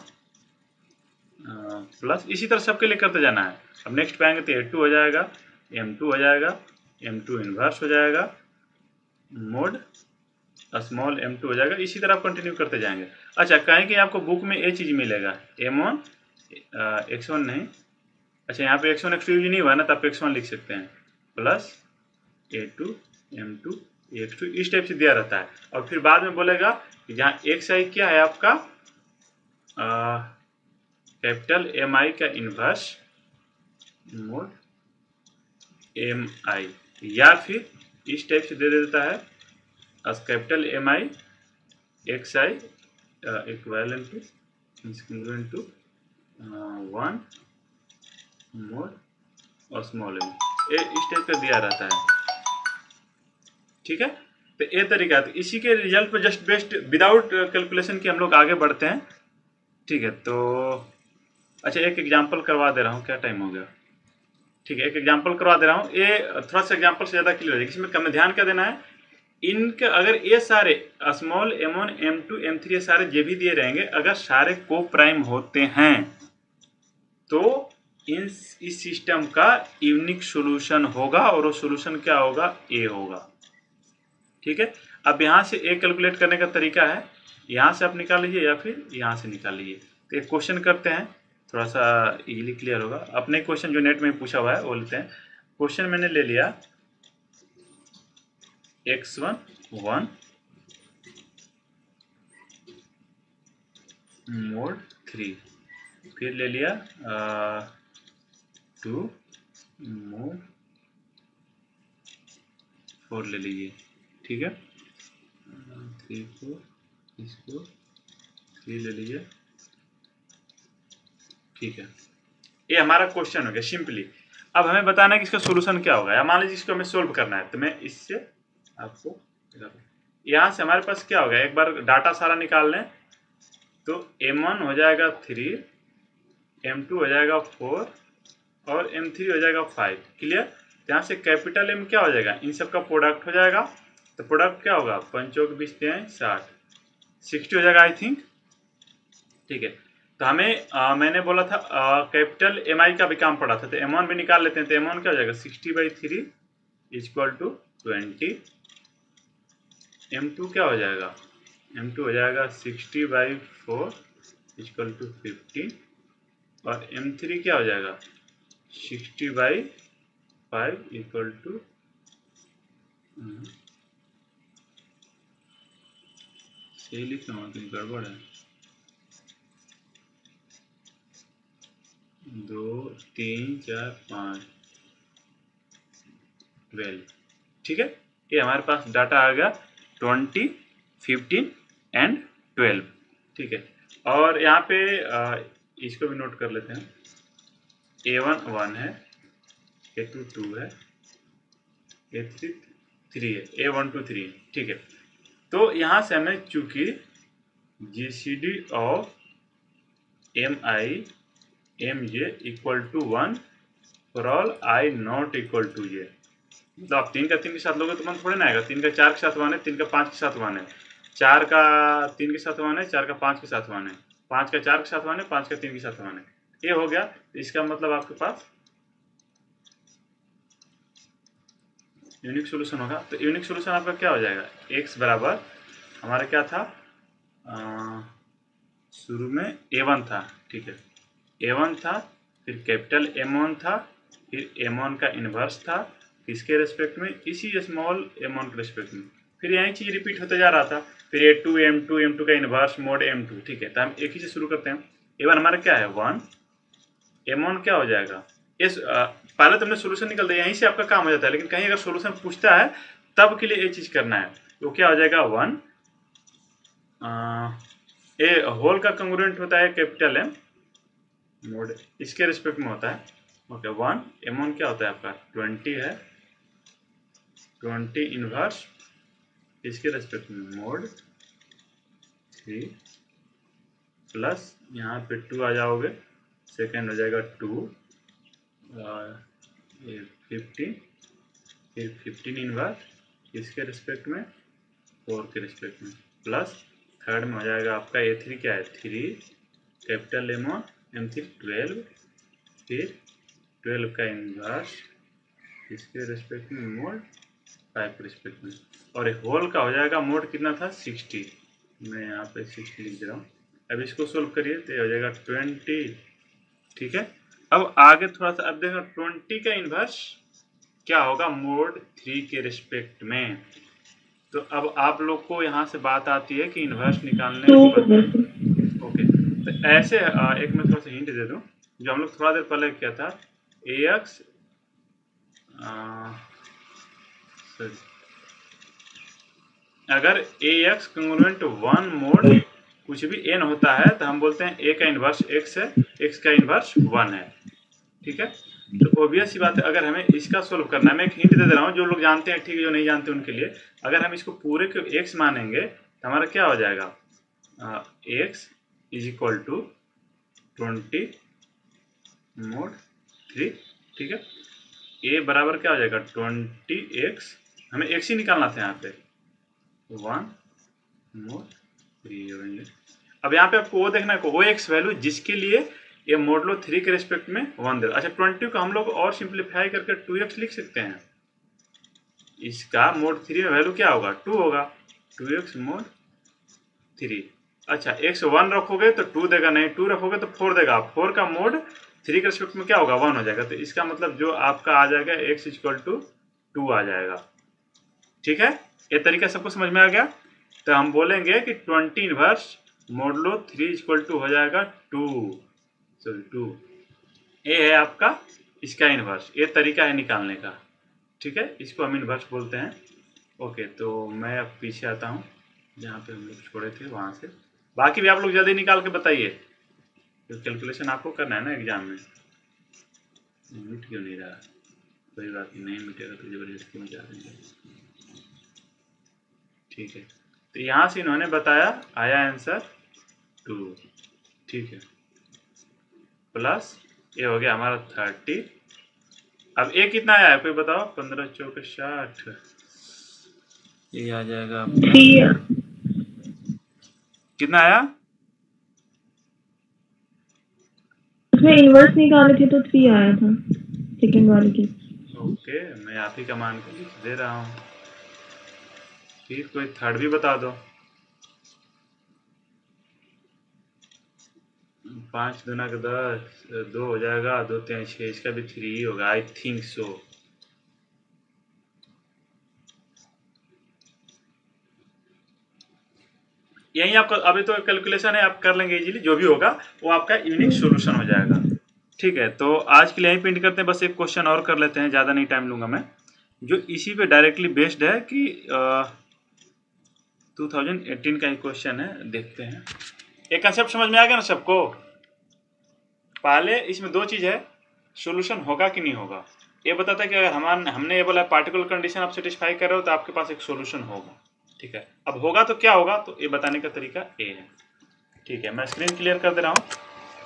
प्लस, इसी तरह सबके लिए करते जाना है। अब नेक्स्ट पे आएंगे तो A2 हो जाएगा, M2 हो जाएगा, M2 इनवर्स हो जाएगा, मोड स्मॉल M2 हो जाएगा, इसी तरह आप कंटिन्यू करते जाएंगे। अच्छा, कहीं कि आपको बुक में ये चीज़ मिलेगा M1 X1 नहीं, अच्छा यहाँ पे X1 X2 यूज नहीं हुआ ना, तो आप X1 लिख सकते हैं प्लस A2 M2 X2, इस टाइप से दिया रहता है। और फिर बाद में बोलेगा कि जहाँ XI क्या है आपका कैपिटल MI का इनवर्स मोड MI, या फिर इस टाइप से दे देता है as capital MI XI equivalent to 1 mod और स्मॉल m, ये इस टाइप का दिया रहता है, ठीक है। तो ये तरीका है, तो इसी के रिजल्ट पे जस्ट बेस्ट विदाउट कैलकुलेशन के हम लोग आगे बढ़ते हैं, ठीक है। तो अच्छा एक एग्जांपल करवा दे रहा हूँ, क्या टाइम हो गया, ठीक है, एक एग्जांपल करवा दे रहा हूँ, ये थोड़ा सा एग्जांपल से ज़्यादा क्लियर हो जाएगा। इसमें कम ध्यान क्या देना है, इनके अगर ये सारे स्मॉल M1 M2 M3 ये सारे जे भी दिए रहेंगे, अगर सारे को प्राइम होते हैं तो इस सिस्टम का यूनिक सॉल्यूशन होगा, और वो सॉल्यूशन क्या होगा, A होगा, ठीक है। अब यहाँ से A कैलकुलेट करने का तरीका है, यहाँ से आप निकाल लीजिए या फिर यहाँ से निकाल लीजिए। तो एक क्वेश्चन करते हैं, थोड़ा सा इजीली क्लियर होगा। अपने क्वेश्चन जो नेट में पूछा हुआ है वो लेते हैं। क्वेश्चन मैंने ले लिया X1 1 मोड 3, फिर ले लिया 2 मोड 4 ले लीजिए, ठीक है, 3 4 इसको 3 ले लीजिए, ठीक है। ये हमारा क्वेश्चन हो गया सिंपली। अब हमें बताना है कि इसका सॉल्यूशन क्या होगा, या मान लीजिए इसको हमें सोल्व करना है, तो मैं इससे आपको यहाँ से हमारे पास क्या होगा, एक बार डाटा सारा निकाल लें तो M1 हो जाएगा 3, M2 हो जाएगा 4 और M3 हो जाएगा 5, क्लियर। यहाँ से कैपिटल M क्या हो जाएगा, इन सब का प्रोडक्ट हो जाएगा, तो प्रोडक्ट क्या होगा, 5 और 20 60 60 हो जाएगा आई थिंक, ठीक है। तो हमें मैंने बोला था कैपिटल MI का भी काम पड़ा था, तो M1 भी निकाल लेते हैं। तो M1 क्या हो जाएगा 60/3 इक्वल टू 20, M2 क्या हो जाएगा, M2 हो जाएगा 60/4 इक्वल टू 15, और M3 क्या हो जाएगा 60/5 इक्वल टू सही लिख रहा हूँ, कहीं गड़बड़ है, 2 3 4 5 12, ठीक है। ये हमारे पास डाटा आ गया 20 15 एंड 12, ठीक है। और यहाँ पे इसको भी नोट कर लेते हैं। A1 1 है, A2 2 है, A3 3 है, A1 2 3 है, ठीक है। तो यहाँ से हमें चूंकि GCD of MI MJ equal to 1 for all I not equal to J, मतलब आप 3 का 3 के साथ लोगे तो मन थोड़े ना आएगा। 3 का 4 के साथ 1 है, 3 का 5 के साथ 1 है, 4 का 3 के साथ 1 है, 4 का 5 के साथ 1 है, 5 का 4 के साथ 1 है, 5 का 3 के साथ 1 है। ये हो गया। तो इसका मतलब आपके पास यूनिक सोल्यूशन होगा। तो यूनिक सोल्यूशन आपका क्या हो जाएगा, x बराबर हमारा क्या था, शुरू में A1 था, ठीक है, A1 था, फिर कैपिटल M1 था, फिर M1 का इन्वर्स था किसके रेस्पेक्ट में, इसी स्मॉल M1 के रेस्पेक्ट में, फिर यही चीज रिपीट होते जा रहा था, फिर A2 M2 M2 का इन्वर्स मोड M2, ठीक है। तो हम एक ही से शुरू करते हैं। A1 हमारा क्या है 1, M1 क्या हो जाएगा, इस पहले तुमने सोल्यूशन निकल दिया, यहीं से आपका काम हो जाता है। लेकिन कहीं अगर सोल्यूशन पूछता है तब के लिए ये चीज करना है, तो क्या हो जाएगा 1, ए होल का कंग्रुएंट होता है कैपिटल M मोड इसके रिस्पेक्ट में होता है, ओके। 1 M1 क्या होता है आपका 20 है, 20 इनवर्स इसके रेस्पेक्ट में मोड 3 प्लस यहाँ पे 2 आ जाओगे, सेकेंड हो जाएगा 2 ये 15, फिर 15 इनवर्स इसके रिस्पेक्ट में 4 के रिस्पेक्ट में, प्लस थर्ड में हो जाएगा आपका A3 क्या है 3 कैपिटल M1 M3 12, फिर 12 का इनवर्स इसके रिस्पेक्ट में मोड 5 के रिस्पेक्ट में, और होल का हो जाएगा मोड कितना था 60, मैं यहाँ पे 60 लिख दे रहा हूँ। अब इसको सोल्व करिए तो हो जाएगा 20, ठीक है। अब आगे थोड़ा सा अब देखो 20 का इनवर्स क्या होगा मोड 3 के रिस्पेक्ट में। तो अब आप लोग को यहाँ से बात आती है कि इनवर्स निकालने ओके। तो ऐसे एक मैं थोड़ा सा हिंट दे दूँ, जो हम लोग थोड़ा देर पहले किया था AX अगर AX कंग्रुएंट 1 मोड कुछ भी n होता है तो हम बोलते हैं A का इनवर्स x है, x का इनवर्स 1 है, ठीक है। तो ऑब्वियस सी बात है, अगर हमें इसका सोल्व करना है, मैं एक हिंट दे दे रहा हूँ, जो लोग जानते हैं ठीक है, जो नहीं जानते उनके लिए, अगर हम इसको पूरे को x मानेंगे तो हमारा क्या हो जाएगा x is equal to 20 mod 3, ठीक है। a बराबर क्या हो जाएगा 20x, हमें x ही निकालना था यहाँ पे 1 मोड 3 होंगे। अब यहाँ पे आपको वो देखना है वो x वैल्यू जिसके लिए ये मोड लो 3 के रेस्पेक्ट में 1 दे। अच्छा 20 को हम लोग और सिंप्लीफाई करके 2x लिख सकते हैं, इसका मोड 3 में वैल्यू क्या होगा 2 होगा, 2x मोड 3। अच्छा x 1 रखोगे तो 2 देगा, नहीं 2 रखोगे तो 4 देगा, 4 का मोड 3 के रेस्पेक्ट में क्या होगा 1 हो जाएगा। तो इसका मतलब जो आपका आ जाएगा x इक्वल टू 2 आ जाएगा, ठीक है। ये तरीका सबको समझ में आ गया। तो हम बोलेंगे कि 20 इनवर्स मोडलो 3 इक्वल टू हो जाएगा 2, ये है आपका इसका इनवर्स, ये तरीका है निकालने का, ठीक है। इसको हम इनवर्स बोलते हैं, ओके। तो मैं अब पीछे आता हूँ जहाँ पे हम लोग छोड़े थे वहाँ से, बाकी भी आप लोग जल्दी निकाल के बताइए, तो कैलकुलेशन आपको करना है ना एग्जाम में। मिट क्यों नहीं रहा, कोई बात नहीं मिटेगा तो जबरदस्ती में जा देंगे, ठीक है। तो यहाँ से इन्होंने बताया आया आंसर 2, ठीक है, प्लस ये हो गया हमारा 30। अब ये कितना आया है कोई बताओ, 15 चौके 60, ये आ जाएगा कितना आया, उसमें इनवर्स निकाले थे तो 3 आया था सेकंड वाले की। ओके मैं आप ही का मान के लिख दे रहा हूँ, फिर कोई थर्ड भी बता दो। 5 दूना का 10, 2 हो जाएगा, 2 3 6, इसका भी 3 ही होगा आई थिंक सो। यही आपका अभी तो कैलकुलेशन है, आप कर लेंगे इजीली, जो भी होगा वो आपका यूनिक सॉल्यूशन हो जाएगा, ठीक है। तो आज के लिए यही पिंट करते हैं, बस एक क्वेश्चन और कर लेते हैं, ज़्यादा नहीं टाइम लूंगा मैं, जो इसी पे डायरेक्टली बेस्ड है कि 2018 का ही क्वेश्चन है, देखते हैं। एक कंसेप्ट समझ में आ गया ना सबको? पहले इसमें दो चीज है, सॉल्यूशन होगा कि नहीं होगा। ये बताता है कि अगर हमने ये बोला पार्टिकुलर कंडीशन आप सेटिस्फाई कर रहे हो तो आपके पास एक सॉल्यूशन होगा। ठीक है, अब होगा तो क्या होगा, तो ये बताने का तरीका ये है। ठीक है, मैं स्क्रीन क्लियर कर दे रहा हूँ।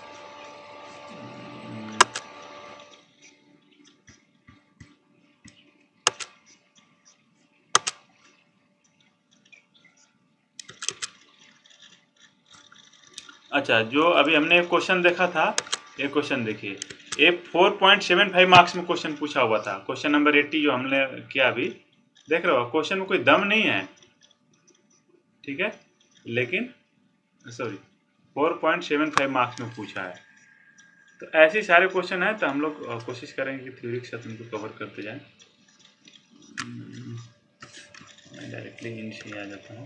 अच्छा, जो अभी हमने एक क्वेश्चन देखा था, ये क्वेश्चन देखिए, ये 4.75 मार्क्स में क्वेश्चन पूछा हुआ था। क्वेश्चन नंबर 80 जो हमने किया अभी, देख रहे हो क्वेश्चन में कोई दम नहीं है। ठीक है, लेकिन सॉरी 4.75 मार्क्स में पूछा है। तो ऐसे सारे क्वेश्चन है, तो हम लोग कोशिश करेंगे कि थ्योरी के साथ उनको कवर करते जाएं। मैं डायरेक्टली इनसे आ जाता हूँ।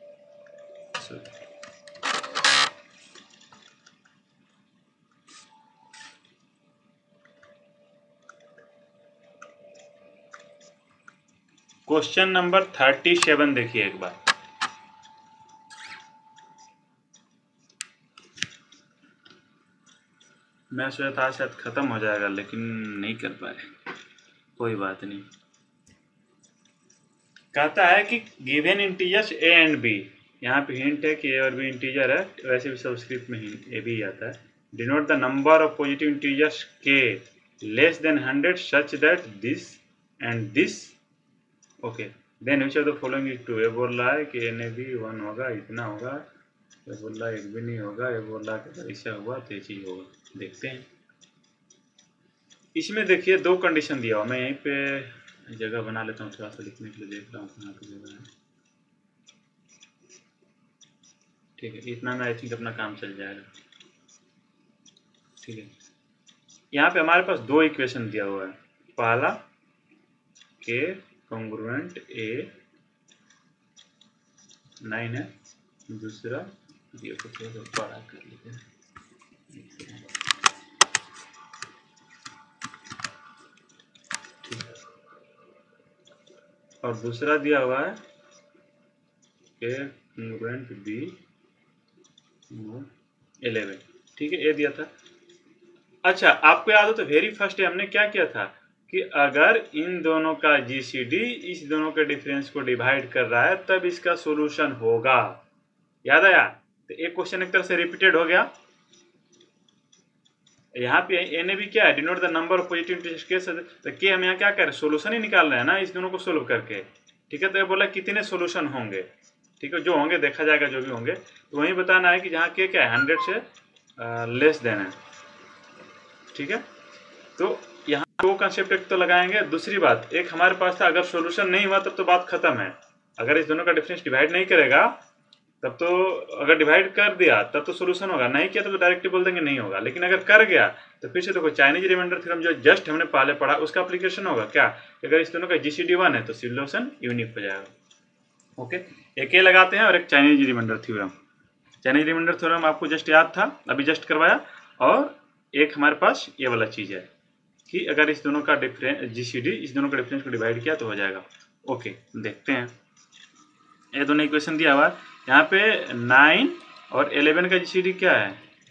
क्वेश्चन नंबर 37 देखिए एक बार। मैं सोचा था शायद खत्म हो जाएगा, लेकिन नहीं कर पाए, कोई बात नहीं। कहता है कि given integers a and b, यहाँ पे हिंट है कि ए और बी इंटीजर है, वैसे भी सबस्क्रिप्ट में ए भी आता है। Denote the number of positive integers k less than 100 such that this and this, okay, then which of the following is true. ये बोल रहा है कि एन ए बी 1 होगा, इतना होगा। ये बोल रहा है एक भी नहीं होगा। ये बोल रहा है कि ऐसा हुआ तो ये चीज़ होगा। देखते हैं। इसमें देखिए दो कंडीशन दिया हुआ, मैं यहीं पे जगह बना लेता हूँ, थोड़ा सा लिखने के लिए देख रहा हूँ कहाँ की जगह है। ठीक है, इतना में आई थिंक अपना काम चल जाएगा। ठीक है, यहाँ पे हमारे पास दो इक्वेशन दिया हुआ है। पहला के कॉन्ग्रुएंट ए 9 है, दूसरा ये को थोड़ा बड़ा कर लेते हैं। और दूसरा दिया हुआ है के कॉन्ग्रुएंट बी 11। ठीक है, ये दिया था। अच्छा, आपको याद हो तो वेरी फर्स्ट डे हमने क्या किया था कि अगर इन दोनों का जीसीडी इस दोनों के डिफरेंस को डिवाइड कर रहा है तब इसका सॉल्यूशन होगा। याद आया? तो एक क्वेश्चन एक तरह से रिपीटेड हो गया। यहाँ पे एन भी क्या है, denote the number of positive integers k, तो के हम यहाँ क्या कर रहे हैं, सोल्यूशन ही निकाल रहे हैं ना इस दोनों को सोल्व करके। ठीक है, तो ये बोला कितने सोल्यूशन होंगे। ठीक है, जो होंगे देखा जाएगा, जो भी होंगे। तो वही बताना है कि जहाँ के क्या है 100 से लेस देन है। ठीक है, तो यहाँ दो कंसेप्ट एक तो लगाएंगे। दूसरी बात, एक हमारे पास था अगर सॉल्यूशन नहीं हुआ तब तो बात खत्म है। अगर इस दोनों का डिफरेंस डिवाइड नहीं करेगा तब तो, अगर डिवाइड कर दिया तब तो सॉल्यूशन होगा, नहीं किया तो डायरेक्टली बोल देंगे नहीं होगा। लेकिन अगर कर गया तो फिर से देखो चाइनीज रिमाइंडर थ्योरम जो जस्ट हमने पहले पढ़ा उसका एप्लीकेशन होगा क्या, अगर इस दोनों का जीसीडी 1 है तो सॉल्यूशन यूनिक हो जाएगा। ओके, एक ये लगाते हैं और एक Chinese remainder theorem. Chinese remainder theorem आपको जस्ट याद था, अभी जस्ट करवाया। और एक हमारे पास ये वाला चीज़ है कि अगर इस दोनों का डिफरेंस जीसीडी इस दोनों का डिफरेंस को डिवाइड किया तो हो जाएगा। ओके, देखते हैं। ये दोनों इक्वेशन दिया हुआ है यहाँ पे। 9 और 11 का जीसीडी क्या है,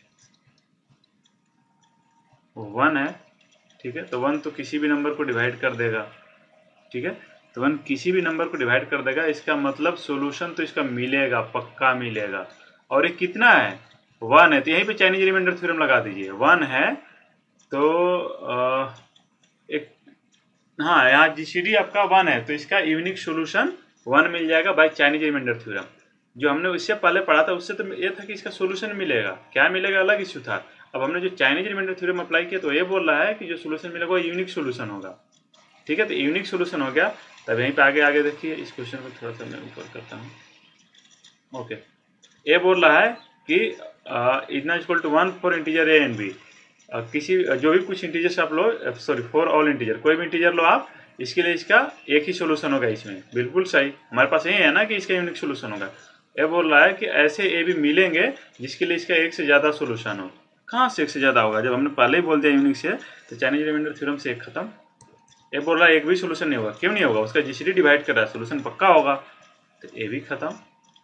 1 है। ठीक है, तो 1 तो किसी भी नंबर को डिवाइड कर देगा। ठीक है, तो 1 किसी भी नंबर को डिवाइड कर देगा, इसका मतलब सॉल्यूशन तो इसका मिलेगा, पक्का मिलेगा। और ये कितना है, 1 है, तो यहीं पे चाइनीज रिमाइंडर थ्योरम लगा दीजिए। 1 है तो एक, हाँ, यहाँ जीसीडी आपका 1 है तो इसका यूनिक सॉल्यूशन 1 मिल जाएगा बाय चाइनीज रिमाइंडर थ्योरम। जो हमने उससे पहले पढ़ा था उससे तो ये था कि इसका सॉल्यूशन मिलेगा, क्या मिलेगा अलग इश्यू था। अब हमने जो चाइनीज रिमाइंडर थ्योरम अप्लाई किया तो ये बोल रहा है कि जो सॉल्यूशन मिलेगा वो यूनिक सॉल्यूशन होगा। ठीक है, तो यूनिक सॉल्यूशन हो गया। तब यहीं पे आगे देखिए, इस क्वेश्चन को थोड़ा सा मैं ऊपर करता हूँ। ओके, ये बोल रहा है कि इतना equal to 1 for integer a and b. किसी जो भी कुछ इंटीजर्स आप लो, सॉरी फॉर ऑल इंटीजर, कोई भी इंटीजर लो आप, इसके लिए इसका एक ही सॉल्यूशन होगा इसमें। बिल्कुल सही, हमारे पास यही है ना कि इसका यूनिक सॉल्यूशन होगा। ये बोल रहा है कि ऐसे ए भी मिलेंगे जिसके लिए इसका एक से ज़्यादा सॉल्यूशन हो। कहाँ से एक से ज़्यादा होगा, जब हमने पहले ही बोल दिया यूनिक से, तो चाइनीज रिमाइंडर थ्योरम से एक खत्म। ये बोल रहा है एक भी सॉल्यूशन नहीं होगा, क्यों नहीं होगा, उसका जीसीडी डिवाइड कर रहा है, सॉल्यूशन पक्का होगा, तो ये भी खत्म।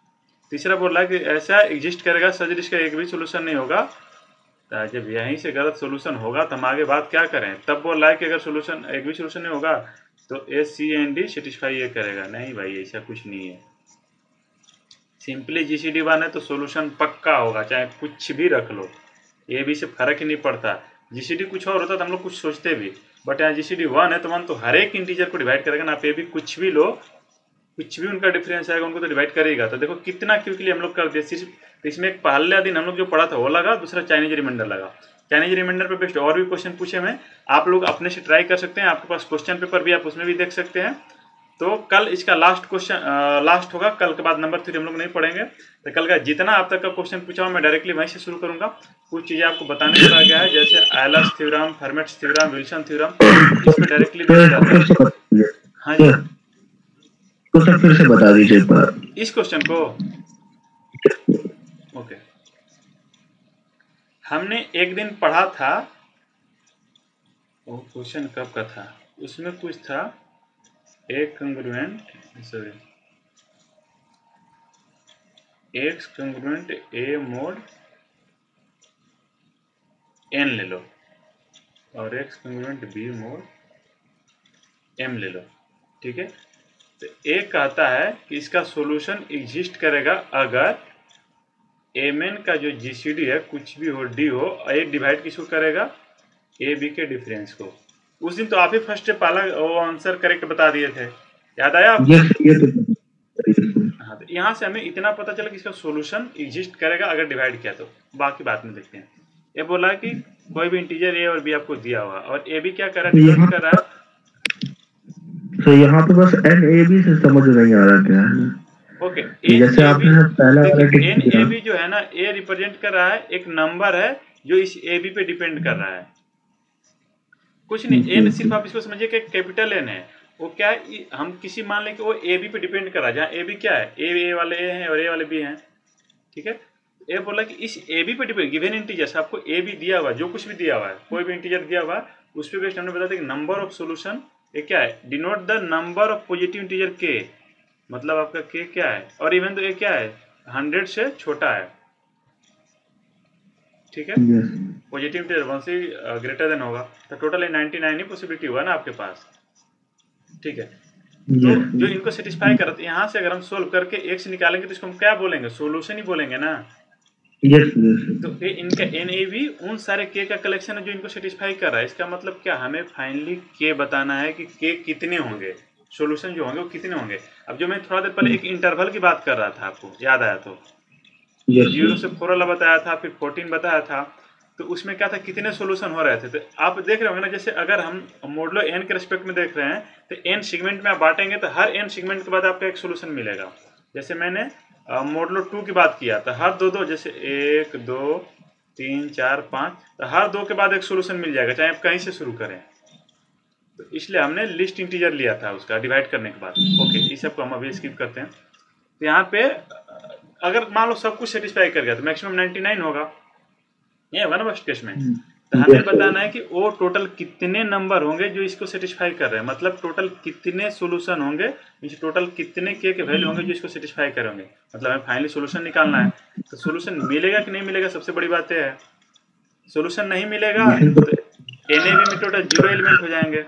तीसरा बोल रहा है कि ऐसा एग्जिस्ट करेगा सच जिसका एक भी सोल्यूशन नहीं होगा। तो जब यहीं से गलत सोल्यूशन होगा तो हम आगे बात क्या करें। तब बोल रहा है कि अगर सोल्यूशन एक भी सोल्यूशन नहीं होगा तो a c and d satisfy ये करेगा। नहीं भाई, ऐसा कुछ नहीं है। सिंपली जीसीडी वन है तो सोल्यूशन पक्का होगा, चाहे कुछ भी रख लो, ए बी से फर्क ही नहीं पड़ता। जीसीडी कुछ और होता तो हम लोग कुछ सोचते भी, बट यहाँ जीसीडी वन है तो वन तो हर एक इंटीजर को डिवाइड करेगा ना। आप ए बी कुछ भी लो, कुछ भी उनका डिफरेंस आएगा उनको तो डिवाइड करेगा। तो देखो कितना क्विकली हम लोग कर दिए। सिर्फ तो इसमें एक पहला दिन हम लोग जो पढ़ा था वो लगा, दूसरा चाइनीज रिमाइंडर लगा। चाइनीज रिमाइंडर पे बेस्ट और भी क्वेश्चन पूछे मैं, आप लोग अपने से ट्राई कर सकते हैं। आपके पास क्वेश्चन पेपर भी, आप उसमें भी देख सकते हैं। तो कल इसका लास्ट क्वेश्चन लास्ट होगा, कल के बाद नंबर 3 हम लोग नहीं पढ़ेंगे। तो कल का जितना आप तक का क्वेश्चन पूछा हूँ मैं डायरेक्टली वहीं से शुरू करूंगा। कुछ चीज़ें आपको बताने को रह गया है, जैसे Euler's theorem, Fermat's theorem, Wilson theorem, इसमें डायरेक्टली हाँ जी। तो सर फिर से बता दीजिए एक बार इस क्वेश्चन को। ओके, हमने एक दिन पढ़ा था, वो क्वेश्चन कब का था, उसमें कुछ था एक congruent, sorry x congruent a mod n ले लो और x congruent b mod m ले लो। ठीक है, तो एक कहता है कि इसका सॉल्यूशन एग्जिस्ट करेगा अगर एम एन का जो जीसीडी है कुछ भी हो डी हो, एक डिवाइड किसको करेगा, ए बी के डिफरेंस को। उस दिन तो आप ही फर्स्ट पहला वो आंसर करेक्ट बता दिए थे, याद आया आपको? हाँ, तो यहाँ से हमें इतना पता चला कि इसका सॉल्यूशन एग्जिस्ट करेगा अगर डिवाइड किया तो। बाकी बात में देखते हैं। ये बोला है कि कोई भी इंटीजर ए और बी आपको दिया हुआ और ए बी क्या कर रहा है, डिवाइड कर रहा है। तो यहाँ पे बस एन ए बी से समझ नहीं आ रहा क्या है। ओके, जैसे आपने पहला एन ए बी जो है ना, ए रिप्रेजेंट कर रहा है एक नंबर है जो इस ए बी पे डिपेंड कर रहा है, कुछ नहीं। एन सिर्फ आप इसको समझिए कि कैपिटल एन है। वो क्या है, हम किसी मान लें कि वो ए बी पे डिपेंड कर रहा है, जहाँ ए बी क्या है, ए वाले ए हैं और ए वाले बी हैं। ठीक है, ए बोला कि इस ए बी पे डिपेंड गिवन इंटीजर्स, आपको ए बी दिया हुआ है, जो कुछ भी दिया हुआ है, कोई भी इंटीजर दिया हुआ है, उस पर बेस्ड हमने बता दिया कि नंबर ऑफ सोल्यूशन ये क्या है, denote the number of positive integer k, मतलब आपका के क्या है, और इवन तो ये क्या है 100 से छोटा है। ठीक है, पॉजिटिव इंटीजर 1 से ग्रेटर देन होगा, तो टोटल 99 ही पॉसिबिलिटी हुआ ना आपके पास। ठीक है, तो जो इनको सेटिस्फाई करते, यहाँ से अगर हम सोल्व करके एक्स निकालेंगे तो इसको हम क्या बोलेंगे, सोल्यूशन ही बोलेंगे ना। तो ये इनका एन ए बी उन सारे के का कलेक्शन है जो इनको सेटिस्फाई कर रहा है। इसका मतलब क्या, हमें फाइनली के बताना है कि के कितने होंगे, सॉल्यूशन जो होंगे वो कितने होंगे। अब जो मैं थोड़ा देर पहले एक इंटरवल की बात कर रहा था, आपको याद आया तो 0 से 4 वाला बताया था, फिर 14 बताया था, तो उसमें क्या था, कितने सॉल्यूशन हो रहे थे। तो आप देख रहे होंगे ना, जैसे अगर हम मॉडुलो एन के रिस्पेक्ट में देख रहे हैं तो एन सेगमेंट में आप बांटेंगे तो हर एन सेगमेंट के बाद आपका एक सॉल्यूशन मिलेगा। जैसे मैंने मॉडुलो 2 की बात किया तो हर दो जैसे 1 2 3 4 5, तो हर 2 के बाद एक सॉल्यूशन मिल जाएगा, चाहे आप कहीं से शुरू करें। तो इसलिए हमने लिस्ट इंटीजर लिया था उसका डिवाइड करने के बाद। ओके, इस सब को हम अभी स्किप करते हैं। तो यहाँ पे अगर मान लो सब कुछ सेटिस्फाई कर गया तो मैक्सिमम 99 होगा, ये होगा ना फर्स्ट केस में। तो हमें बताना है कि वो टोटल कितने नंबर होंगे जो इसको सेटिस्फाई कर रहे हैं, मतलब टोटल कितने सॉल्यूशन होंगे, इस टोटल कितने के वैल्यू होंगे जो इसको सेटिस्फाई करेंगे, मतलब हमें फाइनली सॉल्यूशन निकालना है। तो सॉल्यूशन मिलेगा कि नहीं मिलेगा, सबसे बड़ी बात है। सॉल्यूशन नहीं मिलेगा तो एनएबी में टोटल 0 एलिमेंट हो जाएंगे।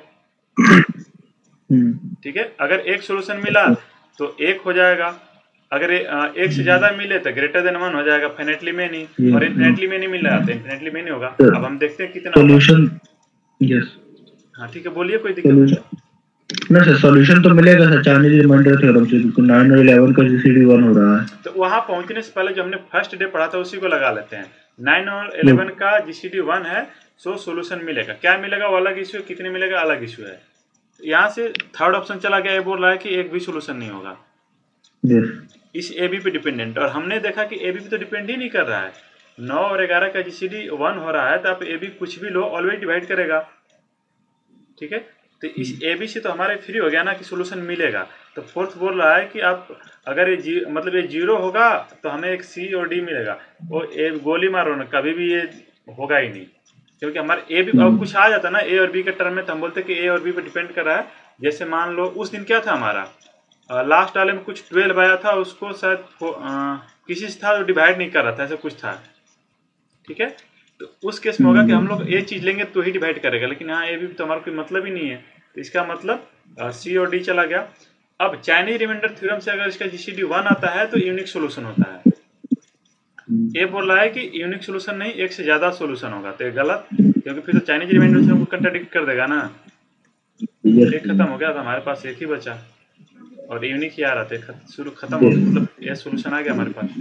ठीक है, अगर एक सॉल्यूशन मिला तो 1 हो जाएगा, अगर एक से ज्यादा मिले तो ग्रेटर देन 1 हो जाएगा, फाइनेटली में नहीं, और इनफिनिटली में नहीं मिल रहा तो इनफिनिटली में नहीं होगा। अब हम देखते हैं कितना सॉल्यूशन। यस, हाँ ठीक है, बोलिए, कोई दिक्कत नहीं। ना सर, सॉल्यूशन तो मिलेगा सर, चाइनीज रिमाइंडर थ्योरम से, क्योंकि 9 और 11 का जीसीडी 1 हो रहा है। तो वहां पहुंचने से पहले जो हमने फर्स्ट डे पढ़ा था उसी को लगा लेते हैं। 9 और 11 का जीसीडी 1 है, सो सॉल्यूशन मिलेगा। क्या मिलेगा वो अलग इशू है, कितने मिलेगा अलग इशू है। यहाँ से थर्ड ऑप्शन चला गया, ये बोल रहा है कि एक भी सॉल्यूशन नहीं होगा इस ए बी पे डिपेंडेंट, और हमने देखा कि ए बी पे तो डिपेंड ही नहीं कर रहा है। 9 और 11 का जीसीडी 1 हो रहा है तो आप ए बी कुछ भी लो ऑलवेज डिवाइड करेगा। ठीक है, तो इस ए बी से तो हमारे फ्री हो गया ना कि सॉल्यूशन मिलेगा। तो फोर्थ बोल रहा है कि आप अगर ये मतलब ये 0 होगा तो हमें एक सी और डी मिलेगा। वो ए गोली मारो ना, कभी भी ये होगा ही नहीं, क्योंकि हमारे ए बी अब कुछ आ जाता ना ए और बी के टर्म में, तो हम बोलते कि ए और बी पे डिपेंड कर रहा है। जैसे मान लो उस दिन क्या था हमारा, लास्ट वाले में कुछ 12 आया था, उसको शायद किसी से था जो डिवाइड नहीं कर रहा था, ऐसा कुछ था। ठीक है, तो उस केस में होगा कि हम लोग ये चीज लेंगे तो ही डिवाइड करेगा, लेकिन यहाँ ये भी तो हमारा कोई मतलब ही नहीं है, तो इसका मतलब सी और डी चला गया। अब चाइनीज रिमाइंडर थ्योरम से अगर इसका जीसीडी 1 आता है तो यूनिक सोल्यूशन होता है। ये बोल रहा है कि यूनिक सोल्यूशन नहीं, एक से ज्यादा सोल्यूशन होगा, तो ये गलत, क्योंकि फिर तो चाइनीज रिमाइंडर थ्योरम को कंट्राडिक्ट कर देगा ना। एक खत्म हो गया था, हमारे पास एक ही बचा और यूनिक ही आ रहा था, शुरू खत्म हो गया, मतलब ये सोल्यूशन आ गया हमारे पास।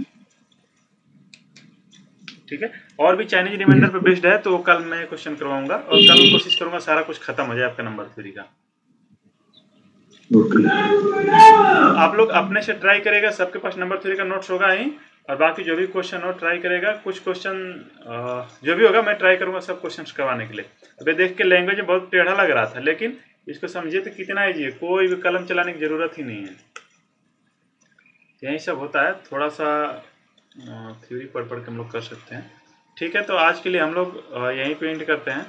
ठीक है, और भी चाइनीज रिमाइंडर पे बेस्ड है, तो कल मैं क्वेश्चन करवाऊंगा और कल कोशिश करूंगा सारा कुछ खत्म हो जाए आपका नंबर थ्योरी का। आप लोग अपने से ट्राई करेगा, सबके पास नंबर थ्योरी का नोट्स होगा ही, और बाकी जो भी क्वेश्चन हो ट्राई करेगा। कुछ क्वेश्चन जो भी होगा मैं ट्राई करूंगा सब क्वेश्चन करवाने के लिए। अभी देख के लैंग्वेज में बहुत टेढ़ा लग रहा था, लेकिन इसको समझिए तो कितना ईजी है, कोई भी कलम चलाने की जरूरत ही नहीं है। यही सब होता है, थोड़ा सा थ्योरी पढ़ के हम लोग कर सकते हैं। ठीक है, तो आज के लिए हम लोग यहीं पे एंड करते हैं।